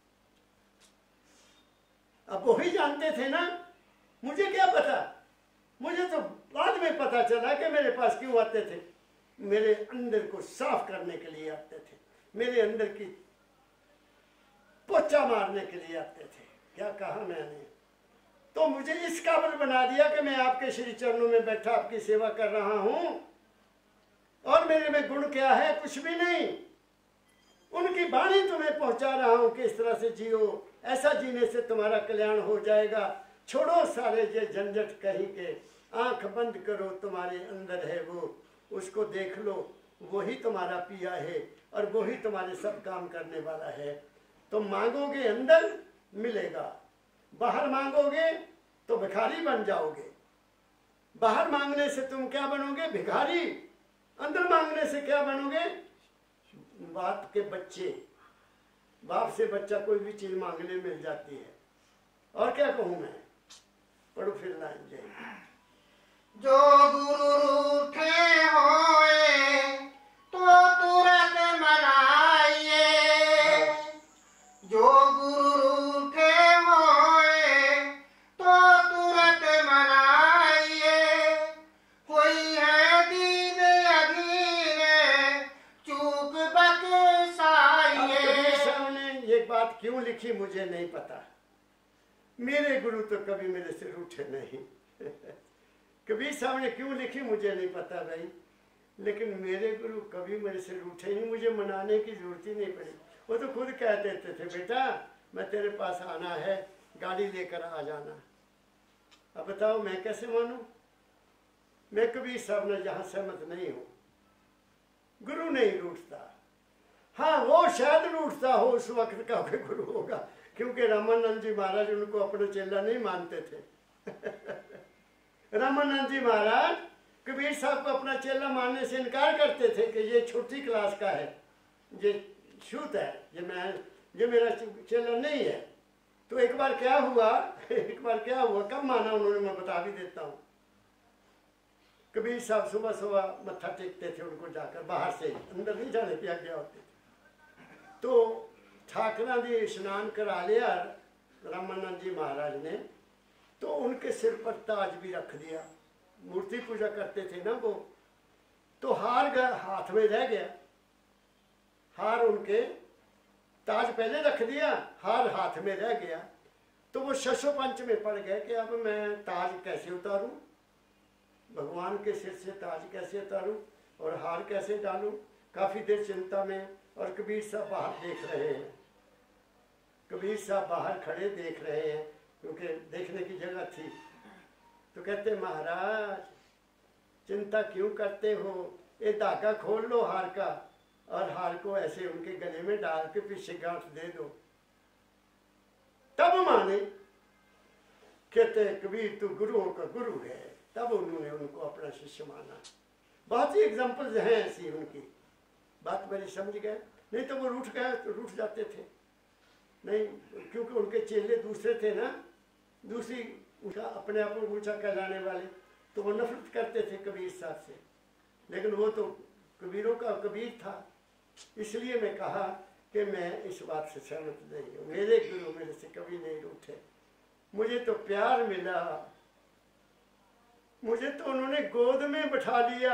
अब वो ही जानते थे ना, मुझे क्या पता, मुझे तो बाद में पता चला कि मेरे पास क्यों आते थे। मेरे अंदर को साफ करने के लिए आते थे, मेरे अंदर की पोछा मारने के लिए आते थे। क्या कहा मैंने, तो मुझे इस काबिल बना दिया कि मैं आपके श्री चरणों में बैठा आपकी सेवा कर रहा हूं, और मेरे में गुण क्या है, कुछ भी नहीं। उनकी वाणी तुम्हें पहुंचा रहा हूं कि इस तरह से जियो, ऐसा जीने से तुम्हारा कल्याण हो जाएगा। छोड़ो सारे ये झंझट कहीं के, आंख बंद करो, तुम्हारे अंदर है वो, उसको देख लो, वही तुम्हारा पिया है और वही तुम्हारे सब काम करने वाला है। तुम मांगोगे अंदर मिलेगा, बाहर मांगोगे तो भिखारी बन जाओगे। बाहर मांगने से तुम क्या बनोगे, भिखारी। अंदर मांगने से क्या बनोगे, बाप के बच्चे। बाप से बच्चा कोई भी चीज मांगने मिल जाती है। और क्या कहूं मैं, पढ़ो फिर लाइन जाएगी। जो गुरु रूठे होए तो तुरंत मनाइए, जो गुरु रूठे होए तो तुरंत मनाइए। कोई है दीन अधीन चूक बख्शाइए। ये बात क्यों लिखी मुझे नहीं पता। मेरे गुरु तो कभी मेरे से रूठे नहीं। कबीर साहब ने क्यों लिखी मुझे नहीं पता भाई, लेकिन मेरे गुरु कभी मेरे से रूठे नहीं, मुझे मनाने की जरूरत ही नहीं पड़ी। वो तो खुद कह देते थे, बेटा मैं तेरे पास आना है, गाड़ी लेकर आ जाना। अब बताओ मैं कैसे मानूं। मैं कबीर साहब ने जहां सहमत नहीं हूं। गुरु नहीं रूठता। हाँ वो शायद रूठता हो उस वक्त का कोई गुरु होगा, क्योंकि रामानंद जी महाराज उनको अपना चेला नहीं मानते थे। रामानंद जी महाराज कबीर साहब को अपना चेला मानने से इनकार करते थे कि ये छोटी क्लास का है, ये छूत है, ये मेरा चेला नहीं है। तो एक बार क्या हुआ, कब माना उन्होंने, मैं बता भी देता हूँ। कबीर साहब सुबह सुबह मत्था टेकते थे उनको जाकर, बाहर से, अंदर नहीं जाने दिया गया होते थे। तो ठाकरा जी स्नान करा लिया रामानंद जी महाराज ने, तो उनके सिर पर ताज भी रख दिया। मूर्ति पूजा करते थे ना वो, तो हार हाथ में रह गया, हार उनके, ताज पहले रख दिया, हार हाथ में रह गया। तो वो शशोपंच में पड़ गए कि अब मैं ताज कैसे उतारूं, भगवान के सिर से ताज कैसे उतारूं और हार कैसे डालूं। काफ़ी देर चिंता में, और कबीर साहब बाहर देख रहे हैं, कबीर साहब बाहर खड़े देख रहे हैं क्योंकि देखने की जगह थी। तो कहते महाराज चिंता क्यों करते हो, ये धागा खोल लो हार का और हार को ऐसे उनके गले में डाल के पीछे गांठ दे दो। तब माने, कहते कबीर तू गुरुओं का गुरु है। तब उन्होंने उनको अपना शिष्य माना। बहुत ही एग्जाम्पल्स हैं ऐसी उनकी। बात मेरी समझ गए? नहीं तो वो रूठ गए तो रूठ जाते थे, नहीं क्योंकि उनके चेले दूसरे थे ना, दूसरी उनका अपने आप को ऊंचा कहलाने वाले, तो वो नफरत करते थे कबीर साहब से। लेकिन वो तो कबीरों का कबीर था। इसलिए मैं कहा कि मैं इस बात से सहमत नहीं हूँ। मेरे गुरु मेरे से कभी नहीं रूठे, मुझे तो प्यार मिला, मुझे तो उन्होंने गोद में बैठा लिया।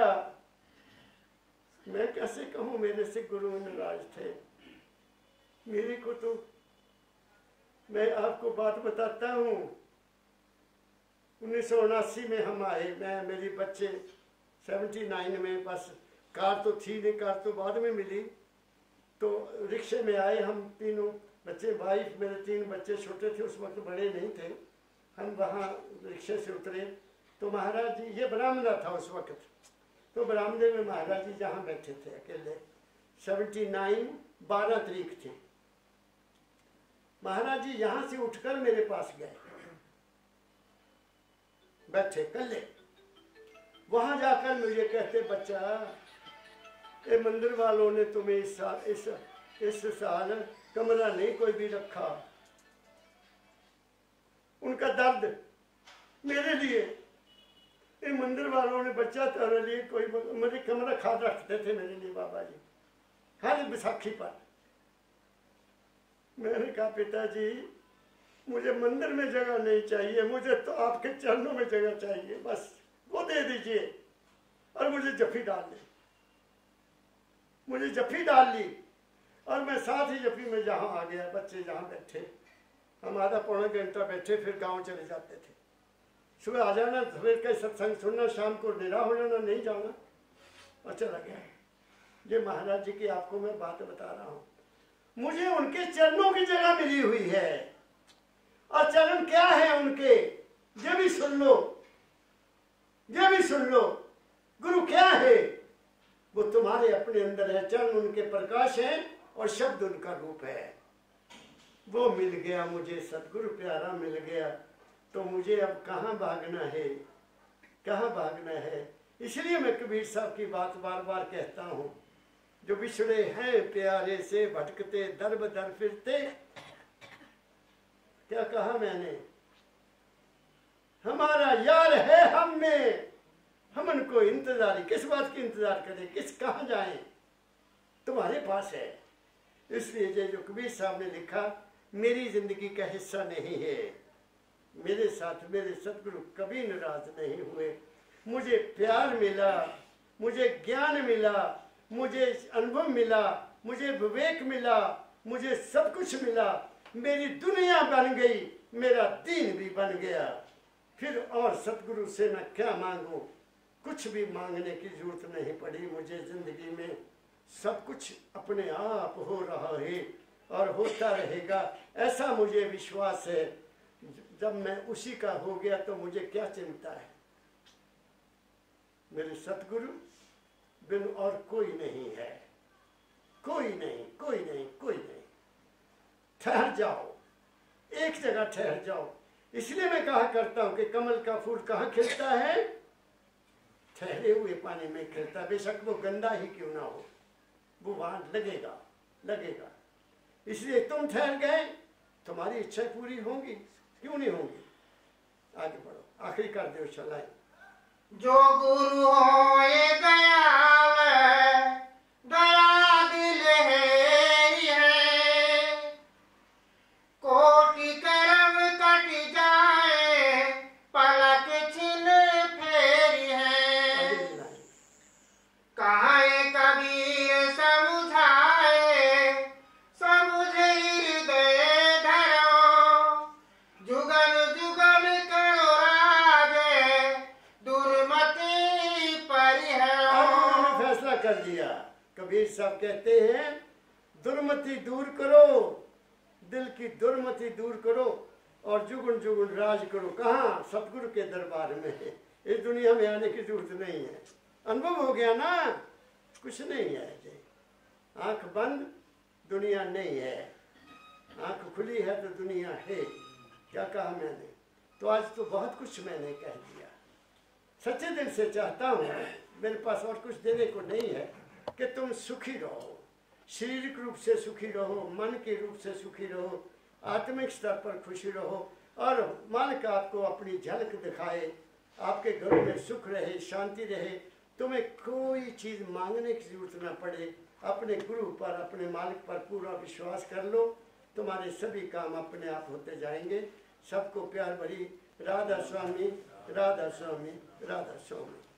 मैं कैसे कहूँ मेरे से गुरु नाराज थे। मेरे को तो, मैं आपको बात बताता हूँ, 1979 में हम आए, मैं मेरी बच्चे 79 में, बस कार तो थी नहीं, कार तो बाद में मिली। तो रिक्शे में आए हम तीनों बच्चे, वाइफ, मेरे 3 बच्चे छोटे थे उस वक्त, बड़े नहीं थे। हम वहाँ रिक्शे से उतरे तो महाराज जी, ये बरामदा था उस वक्त, तो बरामदे में महाराज जी जहाँ बैठे थे अकेले, 79 12 तारीख थी। महाराज जी यहाँ से उठकर मेरे पास गए, बैठे कल्ले। वहां जाकर मुझे कहते बच्चा, ये मंदिर वालों ने तुम्हें इस साल कमरा नहीं कोई भी रखा। उनका दर्द मेरे लिए, ये मंदिर वालों ने बच्चा तेरे लिए कोई मेरे कमरा खाद रखते थे मेरे लिए बाबा जी, हर बैसाखी पर। मैंने कहा पिताजी मुझे मंदिर में जगह नहीं चाहिए, मुझे तो आपके चरणों में जगह चाहिए, बस वो दे दीजिए और मुझे जफी डाल दी। मुझे जफी डाल ली और मैं साथ ही जफी में जहाँ आ गया। बच्चे जहाँ बैठे, हम आधा पौना घंटा बैठे, फिर गांव चले जाते थे। सुबह आ जाना, सवेर का सत्संग सुनना, शाम को डेरा हो जाना, नहीं जाना, और चला गया। ये महाराज जी की आपको मैं बात बता रहा हूँ। मुझे उनके चरणों की जगह मिली हुई है, और चरण क्या है उनके, ये भी सुन लो, ये भी सुन लो। गुरु क्या है, वो तुम्हारे अपने अंदर है। चरण उनके प्रकाश है और शब्द उनका रूप है। वो मिल गया मुझे, सतगुरु प्यारा मिल गया, तो मुझे अब कहाँ भागना है, कहाँ भागना है। इसलिए मैं कबीर साहब की बात बार बार कहता हूँ, जो बिछड़े हैं प्यारे से, भटकते दर बदर फिरते। क्या कहा मैंने, हमारा यार है हम में, हम उनको इंतजार, किस बात की इंतजार करें, किस कहाँ जाएं, तुम्हारे पास है। इसलिए ये जो कबीर साहब ने लिखा मेरी जिंदगी का हिस्सा नहीं है। मेरे साथ मेरे सतगुरु कभी नाराज नहीं हुए। मुझे प्यार मिला, मुझे ज्ञान मिला, मुझे अनुभव मिला, मुझे विवेक मिला, मुझे सब कुछ मिला। मेरी दुनिया बन गई, मेरा दीन भी बन गया। फिर और सतगुरु से मैं क्या मांगू, कुछ भी मांगने की जरूरत नहीं पड़ी मुझे। जिंदगी में सब कुछ अपने आप हो रहा है और होता रहेगा, ऐसा मुझे विश्वास है। जब मैं उसी का हो गया तो मुझे क्या चिंता है। मेरे सतगुरु बिन और कोई नहीं है, कोई नहीं, कोई नहीं, कोई नहीं। ठहर जाओ, एक जगह ठहर जाओ। इसलिए मैं कहा करता हूं कि कमल का फूल कहाँ खिलता है, ठहरे हुए पानी में खिलता। बेशक वो गंदा ही क्यों ना हो, वो वहां लगेगा, लगेगा। इसलिए तुम ठहर गए, तुम्हारी इच्छा पूरी होंगी, क्यों नहीं होंगी। आगे बढ़ो, आखिरी कर दो चलाए। जो गुरु होए दयाल, दया दिल है, कोटि कर्म कट जाए, कर दिया। कबीर साहब कहते हैं दुर्मति दूर करो, दिल की दुर्मति दूर करो और जुगुन जुगुन राज करो। कहाँ? सतगुरु के दरबार में है। इस दुनिया में आने की जरूरत नहीं है। अनुभव हो गया ना, कुछ नहीं है। आंख बंद, दुनिया नहीं है। आंख खुली है तो दुनिया है। क्या कहा मैंने? तो आज तो बहुत कुछ मैंने कह दिया। सच्चे दिल से चाहता हूँ, मेरे पास और कुछ देने को नहीं है, कि तुम सुखी रहो, शारीरिक रूप से सुखी रहो, मन के रूप से सुखी रहो, आत्मिक स्तर पर खुशी रहो, और मालिक आपको अपनी झलक दिखाए, आपके घरों में सुख रहे, शांति रहे, तुम्हें कोई चीज़ मांगने की जरूरत ना पड़े। अपने गुरु पर, अपने मालिक पर पूरा विश्वास कर लो, तुम्हारे सभी काम अपने आप होते जाएंगे। सबको प्यार भरी राधा स्वामी, राधा स्वामी, राधा स्वामी।